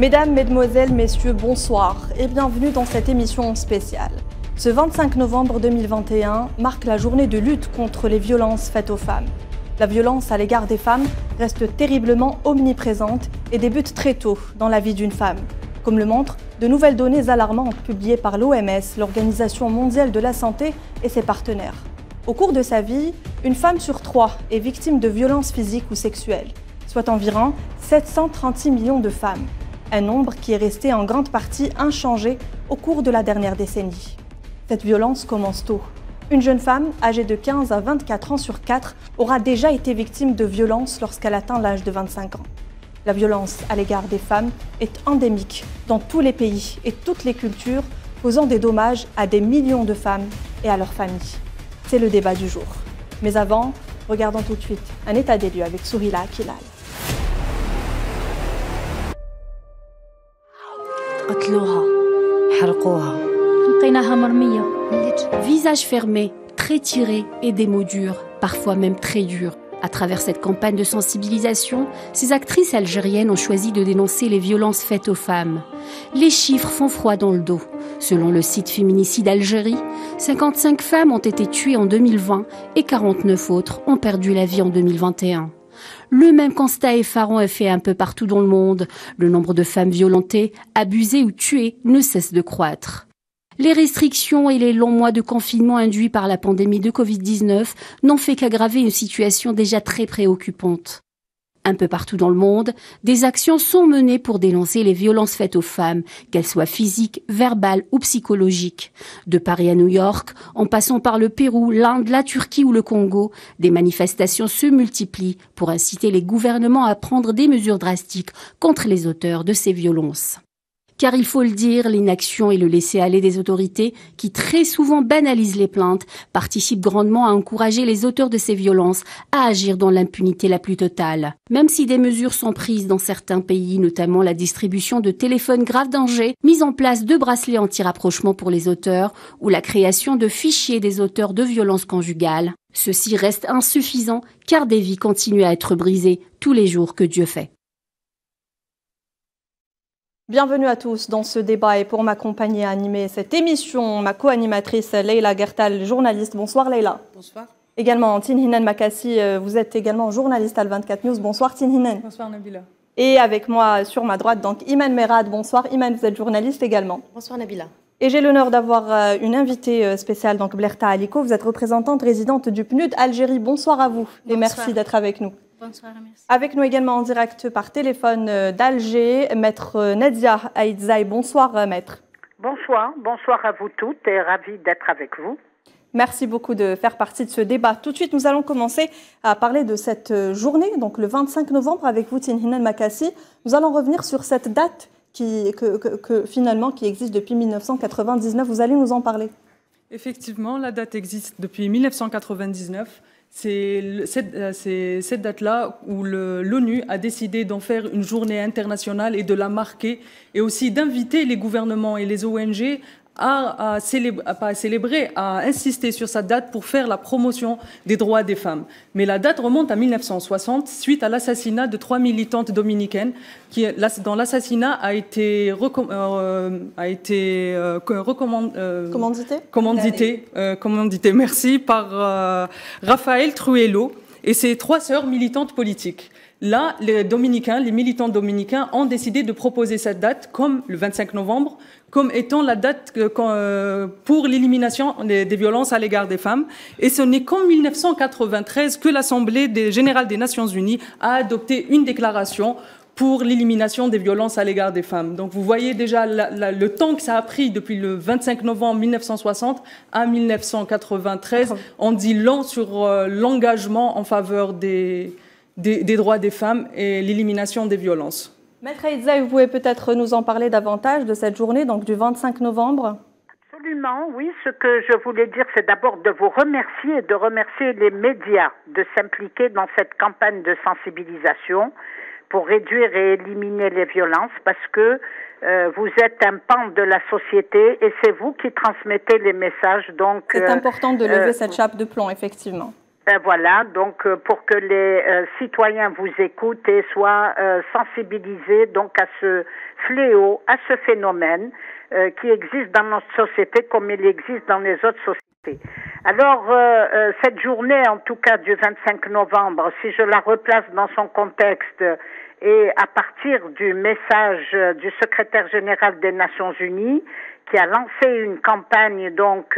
Mesdames, Mesdemoiselles, Messieurs, bonsoir et bienvenue dans cette émission spéciale. Ce 25 novembre 2021 marque la journée de lutte contre les violences faites aux femmes. La violence à l'égard des femmes reste terriblement omniprésente et débute très tôt dans la vie d'une femme, comme le montrent de nouvelles données alarmantes publiées par l'OMS, l'Organisation mondiale de la santé et ses partenaires. Au cours de sa vie, une femme sur 3 est victime de violences physiques ou sexuelles, soit environ 736 millions de femmes, un nombre qui est resté en grande partie inchangé au cours de la dernière décennie. Cette violence commence tôt. Une jeune femme âgée de 15 à 24 ans sur 4 aura déjà été victime de violences lorsqu'elle atteint l'âge de 25 ans. La violence à l'égard des femmes est endémique dans tous les pays et toutes les cultures, causant des dommages à des millions de femmes et à leurs familles. C'est le débat du jour. Mais avant, regardons tout de suite un état des lieux avec Sourila Akilal. Visage fermé, traits tirés et des mots durs, parfois même très durs. À travers cette campagne de sensibilisation, ces actrices algériennes ont choisi de dénoncer les violences faites aux femmes. Les chiffres font froid dans le dos. Selon le site Féminicide Algérie, 55 femmes ont été tuées en 2020 et 49 autres ont perdu la vie en 2021. Le même constat effarant est fait un peu partout dans le monde. Le nombre de femmes violentées, abusées ou tuées ne cesse de croître. Les restrictions et les longs mois de confinement induits par la pandémie de Covid-19 n'ont fait qu'aggraver une situation déjà très préoccupante. Un peu partout dans le monde, des actions sont menées pour dénoncer les violences faites aux femmes, qu'elles soient physiques, verbales ou psychologiques. De Paris à New York, en passant par le Pérou, l'Inde, la Turquie ou le Congo, des manifestations se multiplient pour inciter les gouvernements à prendre des mesures drastiques contre les auteurs de ces violences. Car il faut le dire, l'inaction et le laisser-aller des autorités, qui très souvent banalisent les plaintes, participent grandement à encourager les auteurs de ces violences à agir dans l'impunité la plus totale. Même si des mesures sont prises dans certains pays, notamment la distribution de téléphones grave danger, mise en place de bracelets anti-rapprochement pour les auteurs, ou la création de fichiers des auteurs de violences conjugales, ceci reste insuffisant car des vies continuent à être brisées tous les jours que Dieu fait. Bienvenue à tous dans ce débat et pour m'accompagner à animer cette émission, ma co-animatrice Leila Gertal, journaliste. Bonsoir Leila. Bonsoir. Également Tinhinan Makassi, vous êtes également journaliste à Al24 News. Bonsoir Tinhinan. Bonsoir Nabila. Et avec moi sur ma droite, donc Iman Merad. Bonsoir Iman, vous êtes journaliste également. Bonsoir Nabila. Et j'ai l'honneur d'avoir une invitée spéciale, donc Blerta Aliko. Vous êtes représentante résidente du PNUD Algérie. Bonsoir à vous. Bonsoir. Et merci d'être avec nous. Bonsoir, merci. Avec nous également en direct par téléphone d'Alger, maître Nadia Aïdzaï. Bonsoir maître. Bonsoir, bonsoir à vous toutes et ravie d'être avec vous. Merci beaucoup de faire partie de ce débat. Tout de suite, nous allons commencer à parler de cette journée, donc le 25 novembre avec vous, Tinhinan Makassi. Nous allons revenir sur cette date qui existe depuis 1999. Vous allez nous en parler. Effectivement, la date existe depuis 1999. C'est cette date-là où l'ONU a décidé d'en faire une journée internationale et de la marquer et aussi d'inviter les gouvernements et les ONG à insister sur cette date pour faire la promotion des droits des femmes. Mais la date remonte à 1960 suite à l'assassinat de 3 militantes dominicaines dont l'assassinat a été commandité, merci, par Rafael Trujillo et ses 3 sœurs militantes politiques. Là, les militants dominicains ont décidé de proposer cette date comme le 25 novembre, comme étant la date pour l'élimination des violences à l'égard des femmes. Et ce n'est qu'en 1993 que l'Assemblée générale des Nations Unies a adopté une déclaration pour l'élimination des violences à l'égard des femmes. Donc vous voyez déjà le temps que ça a pris depuis le 25 novembre 1960 à 1993. On dit long sur l'engagement en faveur des droits des femmes et l'élimination des violences. Maître Aïdzaï, vous pouvez peut-être nous en parler davantage de cette journée, donc du 25 novembre. Absolument, oui. Ce que je voulais dire, c'est d'abord de vous remercier et de remercier les médias de s'impliquer dans cette campagne de sensibilisation pour réduire et éliminer les violences, parce que vous êtes un pan de la société et c'est vous qui transmettez les messages. Donc, c'est important de lever cette chape de plomb, effectivement. Voilà, donc pour que les citoyens vous écoutent et soient sensibilisés donc à ce fléau, à ce phénomène qui existe dans notre société comme il existe dans les autres sociétés. Alors, cette journée, en tout cas du 25 novembre, si je la replace dans son contexte et à partir du message du secrétaire général des Nations Unies, qui a lancé une campagne donc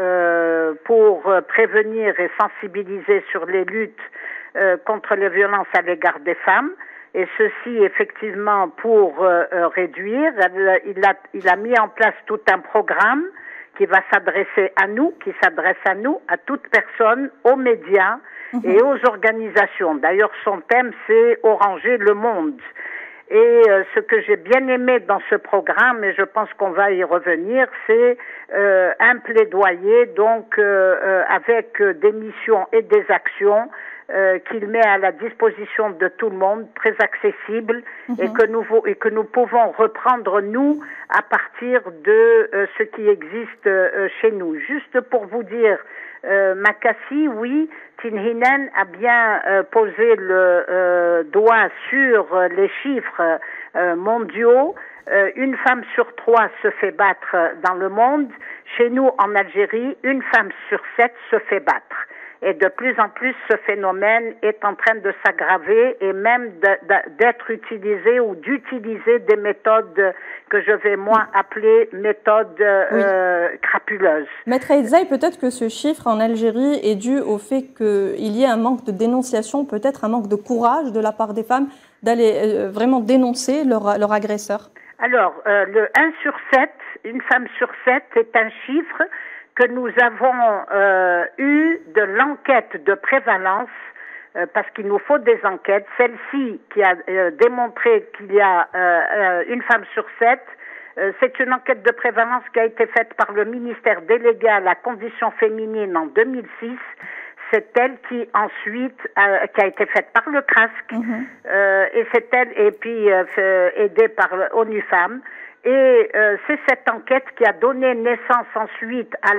pour prévenir et sensibiliser sur les luttes contre les violences à l'égard des femmes, et ceci effectivement pour réduire. Il a mis en place tout un programme qui va s'adresser à nous, qui s'adresse à nous, à toute personne, aux médias et aux organisations. D'ailleurs, son thème, c'est « Oranger le monde ». Et ce que j'ai bien aimé dans ce programme, et je pense qu'on va y revenir, c'est un plaidoyer donc avec des missions et des actions qu'il met à la disposition de tout le monde, très accessible, et que nous pouvons reprendre nous à partir de ce qui existe chez nous. Juste pour vous dire, Makassi, oui, Tinhinen a bien posé le doigt sur les chiffres mondiaux. Une femme sur 3 se fait battre dans le monde. Chez nous, en Algérie, une femme sur 7 se fait battre. Et de plus en plus, ce phénomène est en train de s'aggraver et même d'être utilisé ou d'utiliser des méthodes que je vais moi appeler méthodes crapuleuses. Maître Aïdzaï, peut-être que ce chiffre en Algérie est dû au fait qu'il y ait un manque de dénonciation, peut-être un manque de courage de la part des femmes d'aller vraiment dénoncer leur agresseur. Alors, le 1 sur 7, une femme sur 7 est un chiffre que nous avons eu de l'enquête de prévalence, parce qu'il nous faut des enquêtes. Celle-ci qui a démontré qu'il y a une femme sur 7, c'est une enquête de prévalence qui a été faite par le ministère délégué à la condition féminine en 2006. C'est elle qui ensuite qui a été faite par le CRASC et c'est elle et puis aidée par ONU Femmes. Et c'est cette enquête qui a donné naissance ensuite à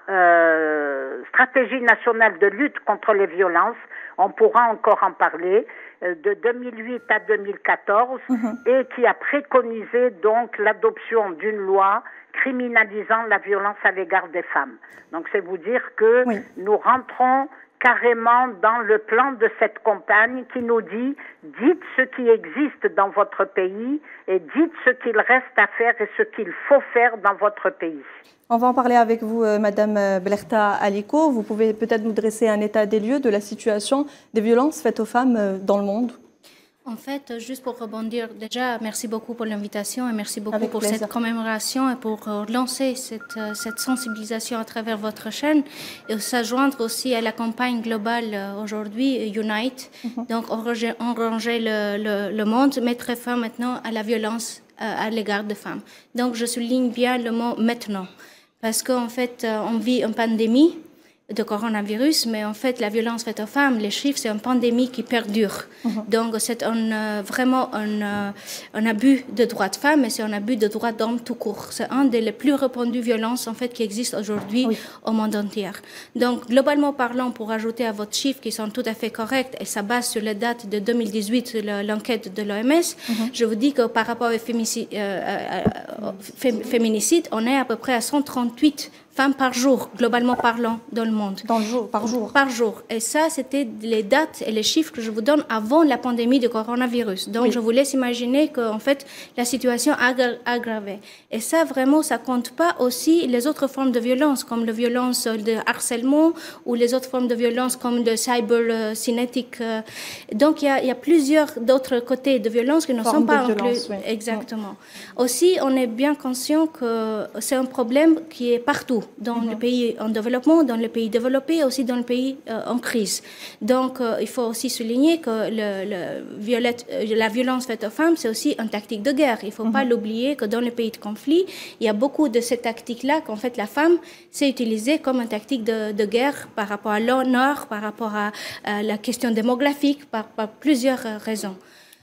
la stratégie nationale de lutte contre les violences. On pourra encore en parler, de 2008 à 2014, et qui a préconisé donc l'adoption d'une loi criminalisant la violence à l'égard des femmes. Donc c'est vous dire que nous rentrons carrément dans le plan de cette campagne qui nous dit « Dites ce qui existe dans votre pays et dites ce qu'il reste à faire et ce qu'il faut faire dans votre pays. » On va en parler avec vous, Madame Blerta Aliko. Vous pouvez peut-être nous dresser un état des lieux de la situation des violences faites aux femmes dans le monde? En fait, juste pour rebondir, déjà, merci beaucoup pour l'invitation et merci beaucoup pour cette commémoration et pour lancer cette sensibilisation à travers votre chaîne et s'adjoindre aussi à la campagne globale aujourd'hui, Unite. Donc, enranger le monde, mettre fin maintenant à la violence à l'égard des femmes. Donc, je souligne bien le mot « maintenant » parce qu'en fait, on vit une pandémie de coronavirus, mais en fait, la violence faite aux femmes, les chiffres, c'est une pandémie qui perdure. Donc, c'est vraiment un abus de droits de femmes et c'est un abus de droits d'hommes tout court. C'est une des plus répandues violences, en fait, qui existent aujourd'hui au monde entier. Donc, globalement parlant, pour ajouter à votre chiffre qui sont tout à fait corrects, et ça base sur les dates de 2018, l'enquête de l'OMS, je vous dis que par rapport au féminicide, on est à peu près à 138 femmes par jour, globalement parlant, dans le monde. Par jour. Par jour. Et ça, c'était les dates et les chiffres que je vous donne avant la pandémie du coronavirus. Donc, je vous laisse imaginer qu'en fait, la situation a aggravé. Et ça, vraiment, ça compte pas aussi les autres formes de violence, comme la violence de harcèlement ou les autres formes de violence comme de cybercinétique. Donc, il y a plusieurs d'autres côtés de violence qui ne sont pas inclus. Exactement. Aussi, on est bien conscient que c'est un problème qui est partout, dans les pays en développement, dans les pays développés, aussi dans les pays en crise. Donc, il faut aussi souligner que la violence faite aux femmes, c'est aussi une tactique de guerre. Il ne faut pas l'oublier que dans les pays de conflit, il y a beaucoup de ces tactiques-là qu'en fait la femme s'est utilisée comme une tactique de guerre par rapport à l'honneur, par rapport à la question démographique, par plusieurs raisons.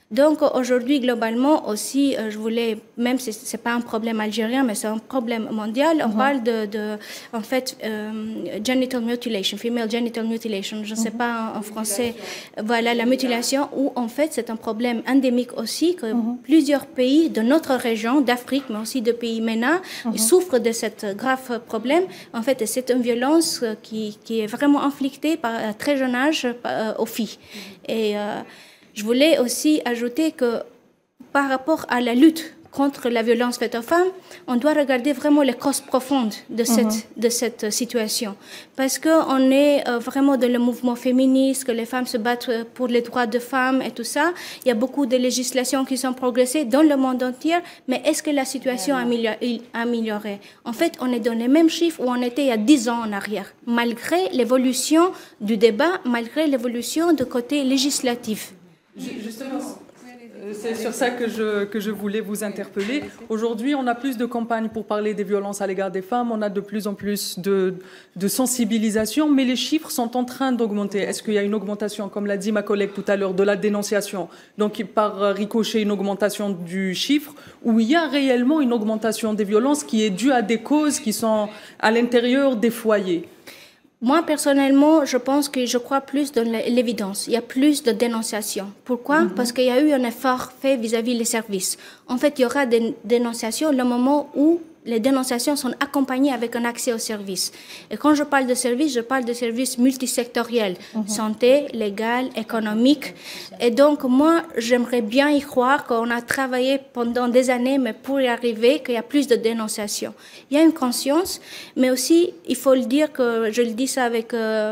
Donc aujourd'hui, globalement aussi, je voulais, même si c'est pas un problème algérien, mais c'est un problème mondial, on parle en fait, genital mutilation, female genital mutilation, je ne sais pas en français, voilà, la mutilation, où en fait c'est un problème endémique aussi, que plusieurs pays de notre région, d'Afrique, mais aussi de pays MENA, souffrent de ce grave problème. En fait, c'est une violence qui est vraiment inflictée par un très jeune âge aux filles. Et je voulais aussi ajouter que par rapport à la lutte contre la violence faite aux femmes, on doit regarder vraiment les causes profondes de cette situation. Parce qu'on est vraiment dans le mouvement féministe, que les femmes se battent pour les droits de femmes et tout ça. Il y a beaucoup de législations qui sont progressées dans le monde entier, mais est-ce que la situation a amélioré? En fait, on est dans les mêmes chiffres où on était il y a 10 ans en arrière, malgré l'évolution du débat, malgré l'évolution du côté législatif. Justement, c'est sur ça que je voulais vous interpeller. Aujourd'hui, on a plus de campagnes pour parler des violences à l'égard des femmes, on a de plus en plus de sensibilisation, mais les chiffres sont en train d'augmenter. Est-ce qu'il y a une augmentation, comme l'a dit ma collègue tout à l'heure, de la dénonciation, donc par ricochet une augmentation du chiffre, ou il y a réellement une augmentation des violences qui est due à des causes qui sont à l'intérieur des foyers? Moi, personnellement, je crois plus dans l'évidence. Il y a plus de dénonciations. Pourquoi? Parce qu'il y a eu un effort fait vis-à-vis des services. En fait, il y aura des dénonciations le moment où les dénonciations sont accompagnées avec un accès aux services. Et quand je parle de services, je parle de services multisectoriels, santé, légal, économique. Et donc, moi, j'aimerais bien y croire qu'on a travaillé pendant des années, mais pour y arriver, qu'il y a plus de dénonciations. Il y a une conscience, mais aussi, il faut le dire que je le dis ça avec...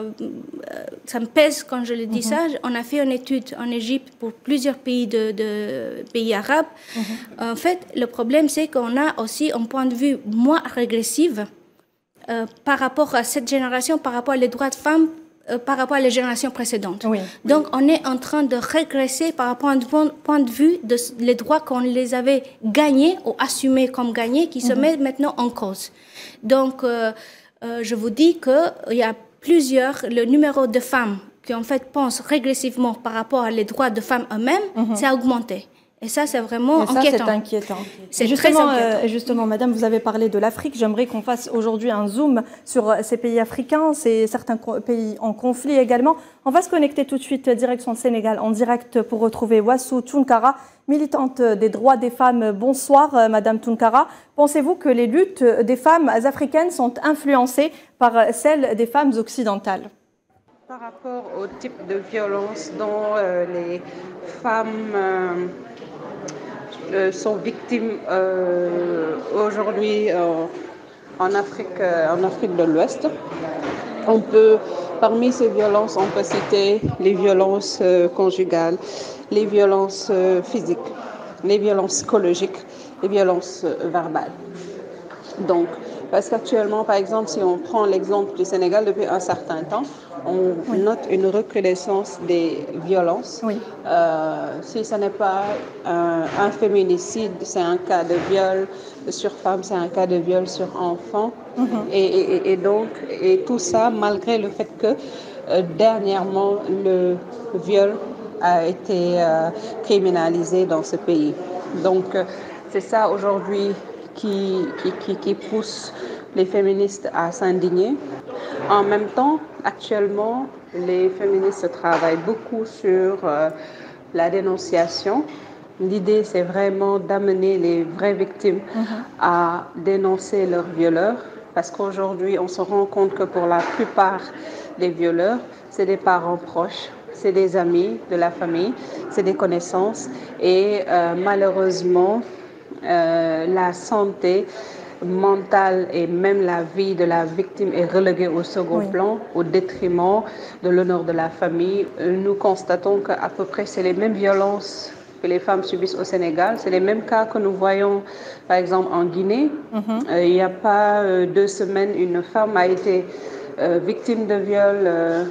ça me pèse quand je le dis ça. On a fait une étude en Égypte pour plusieurs pays pays arabes. En fait, le problème, c'est qu'on a aussi un point de vue moins régressive par rapport à cette génération, par rapport aux droits de femmes, par rapport à les générations précédentes. Oui. Donc, on est en train de régresser par rapport à un point de vue de les droits qu'on les avait gagnés ou assumés comme gagnés, qui se mettent maintenant en cause. Donc, je vous dis qu'il y a le numéro de femmes qui en fait pensent régressivement par rapport à les droits de femmes eux-mêmes, c'est augmenté. Et ça, c'est vraiment inquiétant. C'est inquiétant. C'est très inquiétant. Justement, madame, vous avez parlé de l'Afrique. J'aimerais qu'on fasse aujourd'hui un zoom sur ces pays africains, certains pays en conflit également. On va se connecter tout de suite direction Sénégal en direct pour retrouver Wassou Tounkara, militante des droits des femmes. Bonsoir, madame Tounkara. Pensez-vous que les luttes des femmes africaines sont influencées par celles des femmes occidentales? Par rapport au type de violence dont les femmes sont victimes aujourd'hui en Afrique de l'Ouest, parmi ces violences, on peut citer les violences conjugales, les violences physiques, les violences psychologiques, les violences verbales. Donc, parce qu'actuellement, par exemple, si on prend l'exemple du Sénégal, depuis un certain temps, on note une recrudescence des violences. Oui. Si ce n'est pas un féminicide, c'est un cas de viol sur femme, c'est un cas de viol sur enfant. Et donc, tout ça, malgré le fait que dernièrement, le viol a été criminalisé dans ce pays. Donc, c'est ça aujourd'hui qui pousse les féministes à s'indigner. En même temps, actuellement, les féministes travaillent beaucoup sur la dénonciation. L'idée, c'est vraiment d'amener les vraies victimes à dénoncer leurs violeurs, parce qu'aujourd'hui, on se rend compte que pour la plupart des violeurs, c'est des parents proches, c'est des amis de la famille, c'est des connaissances, et malheureusement, la santé mentale et même la vie de la victime est reléguée au second plan au détriment de l'honneur de la famille. Nous constatons qu'à peu près c'est les mêmes violences que les femmes subissent au Sénégal. C'est les mêmes cas que nous voyons par exemple en Guinée. Il n'y a pas 2 semaines, une femme a été victime de viol,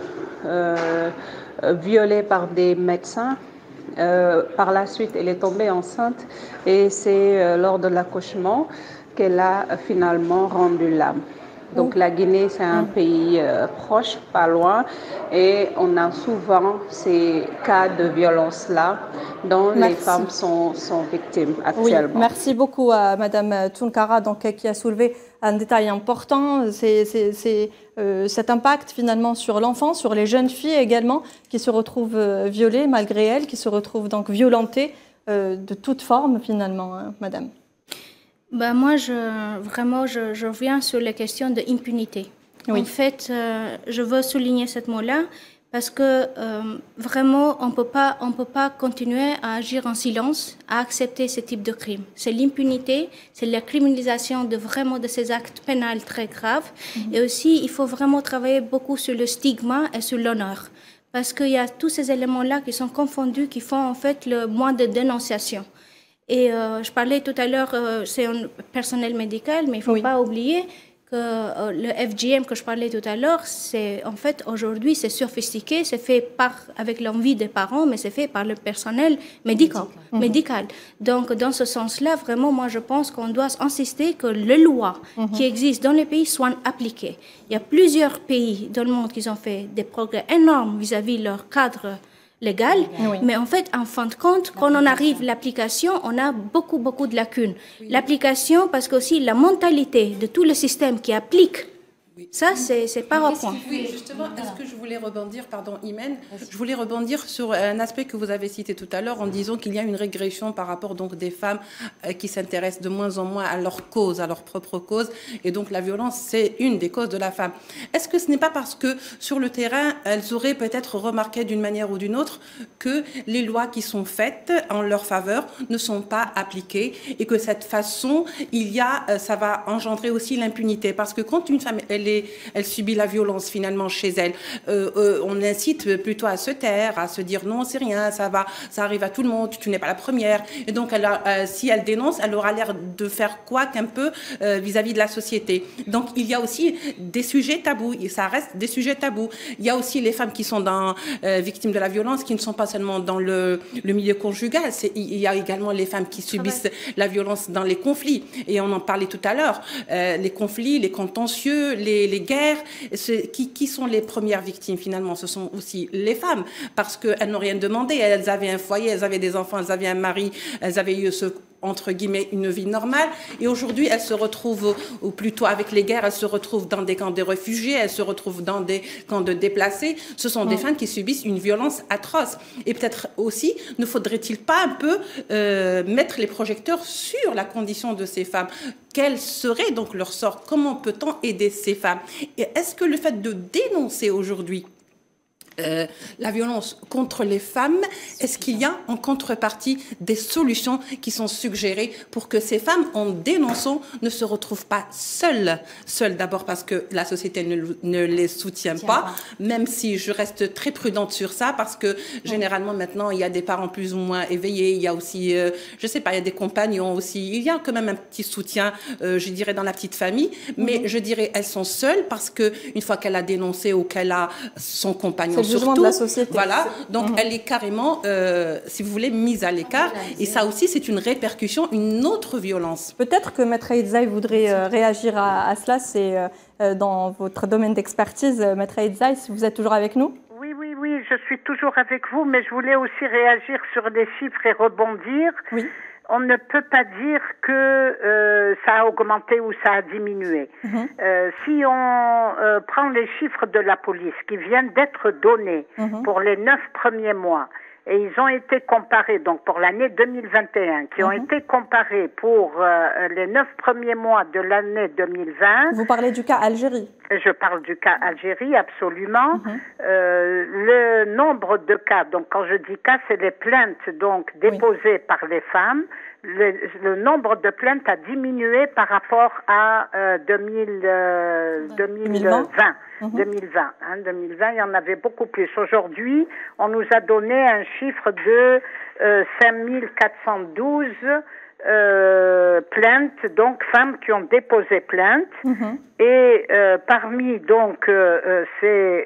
violée par des médecins. Par la suite, elle est tombée enceinte et c'est lors de l'accouchement qu'elle a finalement rendu l'âme. Donc la Guinée, c'est un pays proche, pas loin, et on a souvent ces cas de violence-là dont les femmes sont victimes actuellement. Oui, merci beaucoup à Madame Tounkara, donc, qui a soulevé un détail important, c'est cet impact finalement sur l'enfant, sur les jeunes filles également, qui se retrouvent violées malgré elles, qui se retrouvent donc violentées de toute forme finalement, hein, Madame. Ben moi, je reviens sur la question de impunité. Oui. En fait, je veux souligner ce mot-là parce que vraiment, on peut pas continuer à agir en silence, à accepter ce type de crime. C'est l'impunité, c'est la criminalisation de ces actes pénals très graves. Et aussi, il faut vraiment travailler beaucoup sur le stigma et sur l'honneur. Parce qu'il y a tous ces éléments-là qui sont confondus, qui font en fait le moins de dénonciation. Et je parlais tout à l'heure, c'est un personnel médical, mais il ne faut pas oublier que le FGM que je parlais tout à l'heure, c'est en fait aujourd'hui c'est sophistiqué, c'est fait avec l'envie des parents, mais c'est fait par le personnel médical. Donc dans ce sens-là, vraiment, moi je pense qu'on doit insister que les lois qui existent dans les pays soient appliquées. Il y a plusieurs pays dans le monde qui ont fait des progrès énormes vis-à-vis de leur cadre légal, mais en fait, en fin de compte, quand on arrive à l'application, on a beaucoup de lacunes. L'application, parce qu'aussi la mentalité de tout le système qui applique, ça, c'est pas un point. Oui, justement, est-ce que je voulais rebondir, pardon, Imen, je voulais rebondir sur un aspect que vous avez cité tout à l'heure en disant qu'il y a une régression par rapport donc des femmes qui s'intéressent de moins en moins à leur cause, à leur propre cause, et donc la violence, c'est une des causes de la femme. Est-ce que ce n'est pas parce que sur le terrain, elles auraient peut-être remarqué d'une manière ou d'une autre que les lois qui sont faites en leur faveur ne sont pas appliquées et que cette façon, ça va engendrer aussi l'impunité, parce que quand une femme elle subit la violence finalement chez elle. On incite plutôt à se taire, à se dire non, c'est rien, ça va, ça arrive à tout le monde, tu n'es pas la première. Et donc, si elle dénonce, elle aura l'air de faire quoi qu'un peu vis-à-vis de la société. Donc, il y a aussi des sujets tabous, et ça reste des sujets tabous. Il y a aussi les femmes qui sont victimes de la violence, qui ne sont pas seulement dans le milieu conjugal. Il y a également les femmes qui subissent la violence dans les conflits. Et on en parlait tout à l'heure. Les conflits, les contentieux, les guerres, qui sont les premières victimes finalement? Ce sont aussi les femmes, parce qu'elles n'ont rien demandé. Elles avaient un foyer, elles avaient des enfants, elles avaient un mari, elles avaient eu entre guillemets, une vie normale. Et aujourd'hui, elles se retrouvent, ou plutôt avec les guerres, elles se retrouvent dans des camps de réfugiés, elles se retrouvent dans des camps de déplacés. Ce sont des femmes qui subissent une violence atroce. Et peut-être aussi, ne faudrait-il pas un peu mettre les projecteurs sur la condition de ces femmes? Quel serait donc leur sort? Comment peut-on aider ces femmes? Et est-ce que le fait de dénoncer aujourd'hui la violence contre les femmes, est-ce qu'il y a en contrepartie des solutions qui sont suggérées pour que ces femmes, en dénonçant, ne se retrouvent pas seules d'abord parce que la société ne les soutient pas, même si je reste très prudente sur ça, parce que généralement maintenant il y a des parents plus ou moins éveillés, il y a aussi, je sais pas, il y a des compagnons aussi, il y a quand même un petit soutien, je dirais, dans la petite famille, mais je dirais elles sont seules parce que une fois qu'elle a dénoncé ou qu'elle a son compagnon, surtout, de la société. Voilà, donc elle est carrément, si vous voulez, mise à l'écart. Et ça aussi, c'est une répercussion, une autre violence. Peut-être que Maître Aïdzaï voudrait réagir à cela. C'est dans votre domaine d'expertise, Maître Aïdzaï, si vous êtes toujours avec nous. Oui, je suis toujours avec vous, mais je voulais aussi réagir sur les chiffres et rebondir. Oui. On ne peut pas dire que ça a augmenté ou ça a diminué. Si on prend les chiffres de la police qui viennent d'être donnés pour les 9 premiers mois, et ils ont été comparés, donc pour l'année 2021, qui ont été comparés pour les 9 premiers mois de l'année 2020. Vous parlez du cas Algérie? Je parle du cas Algérie, absolument. Le nombre de cas, donc quand je dis cas, c'est les plaintes donc déposées par les femmes. Le nombre de plaintes a diminué par rapport à 2020. 2020, il y en avait beaucoup plus. Aujourd'hui, on nous a donné un chiffre de 5412 plaintes, donc femmes qui ont déposé plainte. Et parmi donc ces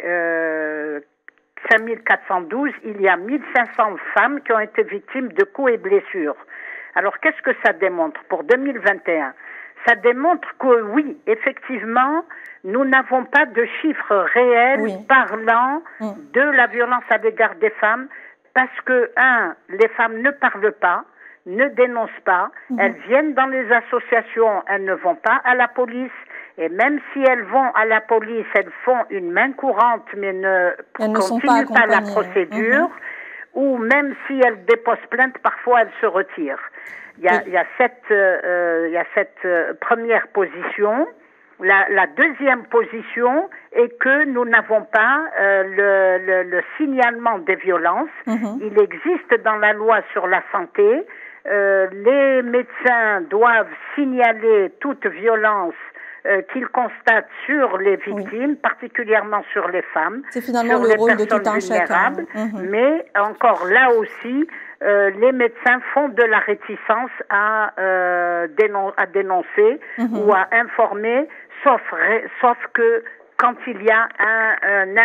5412, il y a 1500 femmes qui ont été victimes de coups et blessures. Alors, qu'est-ce que ça démontre pour 2021? ça démontre que oui, effectivement, nous n'avons pas de chiffres réels parlant de la violence à l'égard des femmes, parce que, les femmes ne parlent pas, ne dénoncent pas, elles viennent dans les associations, elles ne vont pas à la police, et même si elles vont à la police, elles font une main courante, mais ne continuent pas la procédure, ou même si elles déposent plainte, parfois elles se retirent. Il y a cette première position. La deuxième position est que nous n'avons pas le signalement des violences. Il existe dans la loi sur la santé. Les médecins doivent signaler toute violence qu'ils constatent sur les victimes, particulièrement sur les femmes, c'est finalement le rôle de tout un chacun. Mais encore là aussi, les médecins font de la réticence à dénoncer ou à informer, sauf que quand il y a un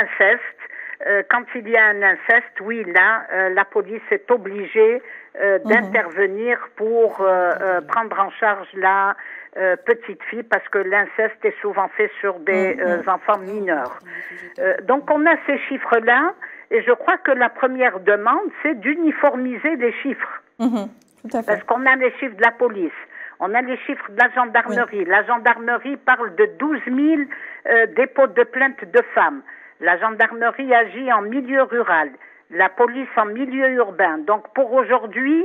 inceste, oui, là, la police est obligée d'intervenir pour prendre en charge la petite fille, parce que l'inceste est souvent fait sur des enfants mineurs. Donc on a ces chiffres-là, et je crois que la première demande, c'est d'uniformiser les chiffres. Tout à fait. Parce qu'on a les chiffres de la police, on a les chiffres de la gendarmerie. La gendarmerie parle de 12 000 dépôts de plainte de femmes. La gendarmerie agit en milieu rural, la police en milieu urbain. Donc pour aujourd'hui,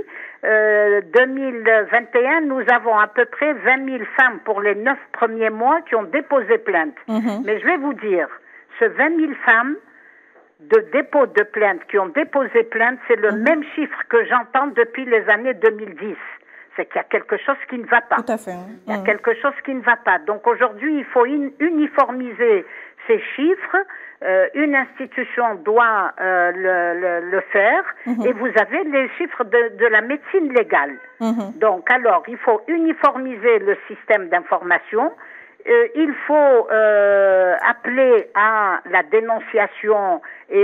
2021, nous avons à peu près 20 000 femmes pour les 9 premiers mois qui ont déposé plainte. Mais je vais vous dire, ce 20 000 femmes de dépôt de plainte qui ont déposé plainte, c'est le même chiffre que j'entends depuis les années 2010. C'est qu'il y a quelque chose qui ne va pas. Tout à fait. Il y a quelque chose qui ne va pas. Donc aujourd'hui, il faut uniformiser ces chiffres. Une institution doit le faire, et vous avez les chiffres de la médecine légale. Donc alors, il faut uniformiser le système d'information. Il faut appeler à la dénonciation et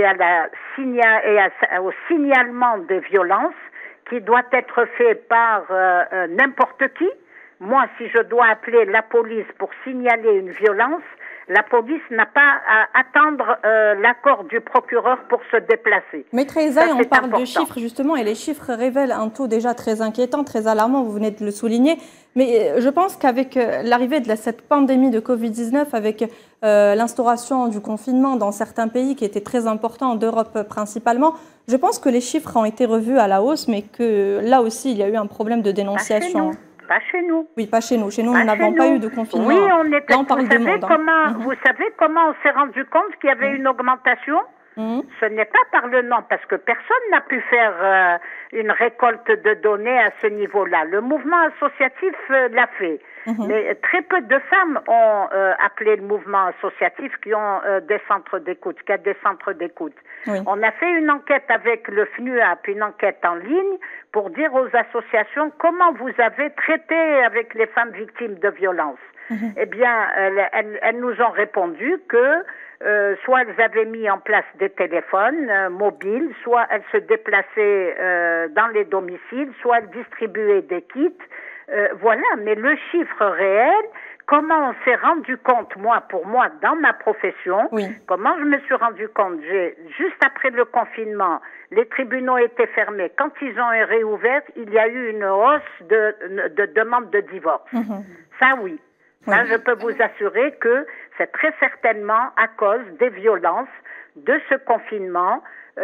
au signalement des violences, qui doit être fait par n'importe qui. Moi, si je dois appeler la police pour signaler une violence, la police n'a pas à attendre l'accord du procureur pour se déplacer. Maître Ezaï, on parle de chiffres justement, et les chiffres révèlent un taux déjà très inquiétant, très alarmant, vous venez de le souligner. Mais je pense qu'avec l'arrivée de cette pandémie de Covid-19, avec l'instauration du confinement dans certains pays qui était très important, d'Europe principalement, je pense que les chiffres ont été revus à la hausse, mais que là aussi, il y a eu un problème de dénonciation. Pas chez nous. Oui, pas chez nous. Chez nous, nous n'avons pas eu de confinement. Oui, on était. Là, on parle du monde. Vous savez comment on s'est rendu compte qu'il y avait une augmentation? Ce n'est pas par le nom, parce que personne n'a pu faire une récolte de données à ce niveau-là. Le mouvement associatif l'a fait. Mais très peu de femmes ont appelé le mouvement associatif qui ont des centres d'écoute, qui a des centres d'écoute. On a fait une enquête avec le FNUAP, une enquête en ligne, pour dire aux associations comment vous avez traité avec les femmes victimes de violences. Eh bien, elles nous ont répondu que soit elles avaient mis en place des téléphones mobiles, soit elles se déplaçaient dans les domiciles, soit elles distribuaient des kits. Voilà, mais le chiffre réel, comment on s'est rendu compte, pour moi, dans ma profession, comment je me suis rendu compte, juste après le confinement, les tribunaux étaient fermés. Quand ils ont réouvert, il y a eu une hausse de demandes de divorce. Ça, oui. Ça, je peux vous assurer que c'est très certainement à cause des violences, de ce confinement,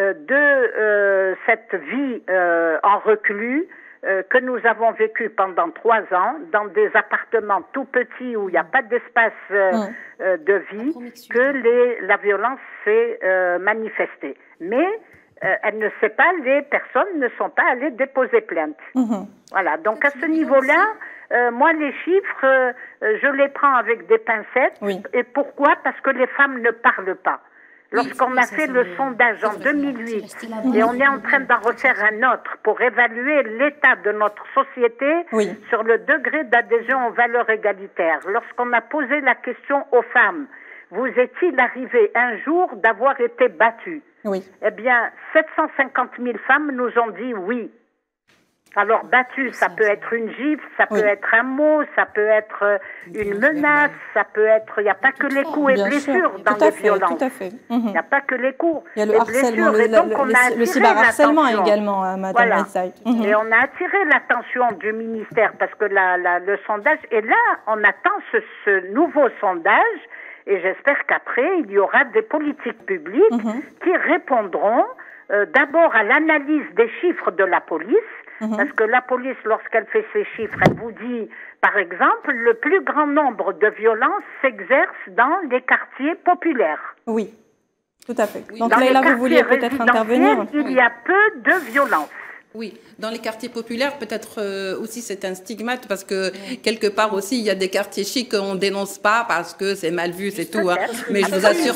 de cette vie en reclus que nous avons vécu pendant 3 ans dans des appartements tout petits où il n'y a pas d'espace de vie, que la violence s'est manifestée. Mais elle ne sait pas, les personnes ne sont pas allées déposer plainte. Voilà, donc à ce niveau-là, moi les chiffres, je les prends avec des pincettes. Et pourquoi? Parce que les femmes ne parlent pas. Lorsqu'on a fait le sondage en 2008, et on est en train d'en refaire un autre pour évaluer l'état de notre société sur le degré d'adhésion aux valeurs égalitaires, lorsqu'on a posé la question aux femmes, vous est-il arrivé un jour d'avoir été battues? Eh bien, 750 000 femmes nous ont dit oui. Alors, battu, ça peut être une gifle, ça peut être un mot, ça peut être une menace, ça peut être... Il n'y a pas que les coups et blessures dans les violences. Tout à fait. Il n'y a pas que les coups. Il y a le harcèlement, le cyberharcèlement également, Madame Messaï. Et on a attiré l'attention du ministère parce que le sondage... Et là, on attend ce nouveau sondage et j'espère qu'après, il y aura des politiques publiques qui répondront d'abord à l'analyse des chiffres de la police. Parce que la police, lorsqu'elle fait ses chiffres, elle vous dit, par exemple, le plus grand nombre de violences s'exerce dans les quartiers populaires. Oui, tout à fait. Oui. Donc là, vous vouliez peut-être intervenir. Il y a peu de violences. Oui, dans les quartiers populaires, peut-être aussi c'est un stigmate parce que quelque part aussi il y a des quartiers chics qu'on dénonce pas parce que c'est mal vu, c'est tout. Hein. Mais je vous assure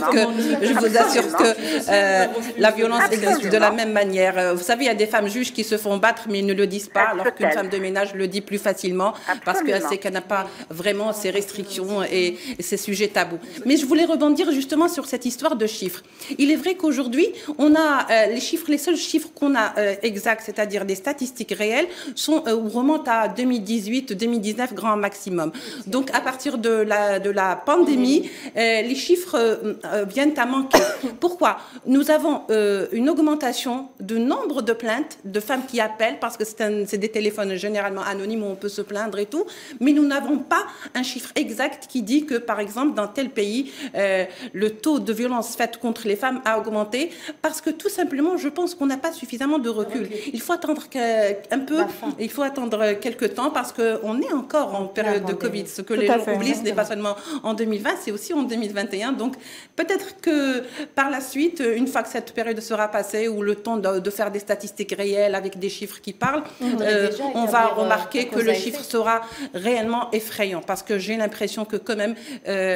que la violence existe de la même manière. Vous savez, il y a des femmes juges qui se font battre mais ils ne le disent pas, alors qu'une femme de ménage le dit plus facilement parce qu'elle sait qu'elle n'a pas vraiment ces restrictions et ces sujets tabous. Mais je voulais rebondir justement sur cette histoire de chiffres. Il est vrai qu'aujourd'hui, on a les chiffres, les seuls chiffres qu'on a exacts, c'est-à-dire des statistiques réelles, remontent à 2018-2019 grand maximum. Donc à partir de la pandémie, les chiffres viennent à manquer. Pourquoi? Nous avons une augmentation du nombre de plaintes de femmes qui appellent, parce que c'est des téléphones généralement anonymes où on peut se plaindre et tout, mais nous n'avons pas un chiffre exact qui dit que, par exemple, dans tel pays, le taux de violence faite contre les femmes a augmenté, parce que tout simplement, je pense qu'on n'a pas suffisamment de recul. Il faut attendre un peu, il faut attendre quelques temps parce qu'on est encore en période de Covid. Ce que les gens oublient, ce n'est pas seulement en 2020, c'est aussi en 2021. Donc peut-être que par la suite, une fois que cette période sera passée, ou le temps de faire des statistiques réelles avec des chiffres qui parlent, on va remarquer que le chiffre sera réellement effrayant, parce que j'ai l'impression que quand même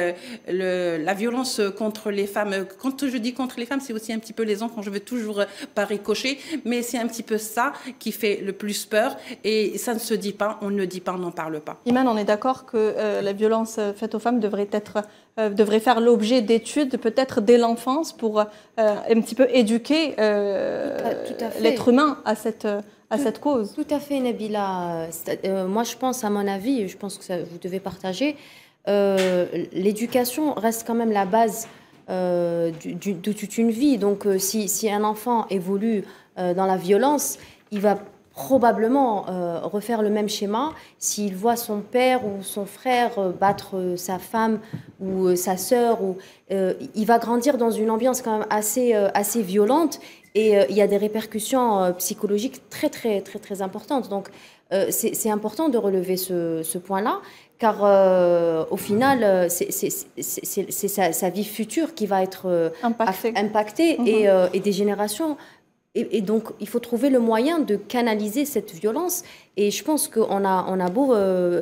la violence contre les femmes, quand je dis contre les femmes, c'est aussi un petit peu les enfants, je veux toujours pas ricocher, mais c'est un petit peu ça qui fait le plus peur, et ça ne se dit pas, on ne le dit pas, on n'en parle pas. Iman, on est d'accord que la violence faite aux femmes devrait faire l'objet d'études peut-être dès l'enfance pour un petit peu éduquer l'être humain à cette cause. Tout à fait, Nabila. Moi, je pense, à mon avis, je pense que vous devez partager, l'éducation reste quand même la base de toute une vie. Donc, si un enfant évolue dans la violence, il va probablement refaire le même schéma s'il voit son père ou son frère battre sa femme ou sa sœur. Il va grandir dans une ambiance quand même assez violente, et il y a des répercussions psychologiques très importantes. Donc c'est important de relever ce point-là, car au final, c'est sa vie future qui va être impactée et des générations. Et donc, il faut trouver le moyen de canaliser cette violence. Et je pense qu'on a beau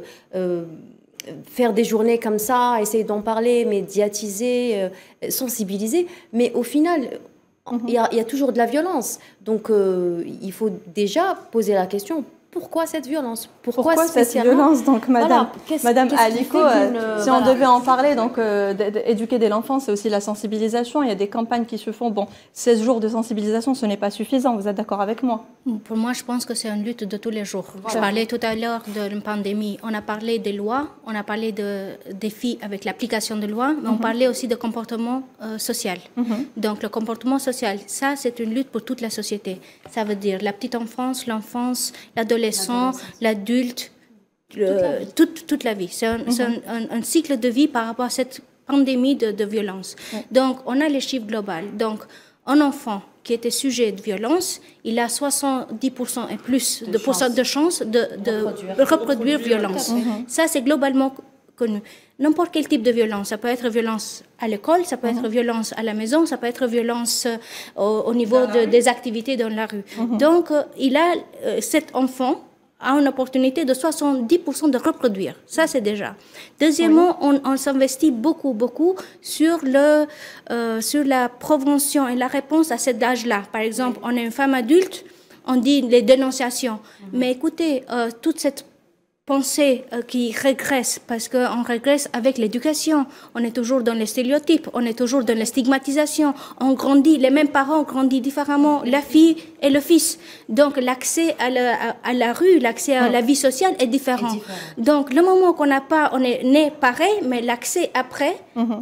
faire des journées comme ça, essayer d'en parler, médiatiser, sensibiliser, mais au final, il y a toujours de la violence. Donc, il faut déjà poser la question: pourquoi cette violence? Pourquoi cette violence? Donc, Madame Aliko, si on devait en parler, donc éduquer dès l'enfance, c'est aussi la sensibilisation. Il y a des campagnes qui se font. Bon, 16 jours de sensibilisation, ce n'est pas suffisant. Vous êtes d'accord avec moi? Pour moi, je pense que c'est une lutte de tous les jours. Voilà. Je parlais tout à l'heure d'une pandémie. On a parlé des lois, on a parlé de défis avec l'application des lois, mais on parlait aussi de comportement social. Donc, le comportement social, ça, c'est une lutte pour toute la société. Ça veut dire la petite enfance, l'enfance, l'adolescent, l'adulte, toute la vie. C'est un cycle de vie par rapport à cette pandémie de violence. Donc, on a les chiffres globaux. Donc, un enfant qui était sujet de violence, il a 70% et plus de chances de reproduire violence. Ça, c'est globalement connu. N'importe quel type de violence, ça peut être violence à l'école, ça peut être violence à la maison, ça peut être violence au niveau des activités dans la rue. Donc, cet enfant a une opportunité de 70% de reproduire. Ça, c'est déjà. Deuxièmement, on s'investit beaucoup sur la prévention et la réponse à cet âge-là. Par exemple, on est une femme adulte, on dit les dénonciations. Mais écoutez, toute cette pensée qui régresse, parce qu'on régresse avec l'éducation. On est toujours dans les stéréotypes, on est toujours dans la stigmatisation. On grandit, les mêmes parents grandissent différemment, la fille et le fils. Donc l'accès à la rue, l'accès à la vie sociale est différent. Donc le moment qu'on n'a pas, on est né pareil, mais l'accès après, dans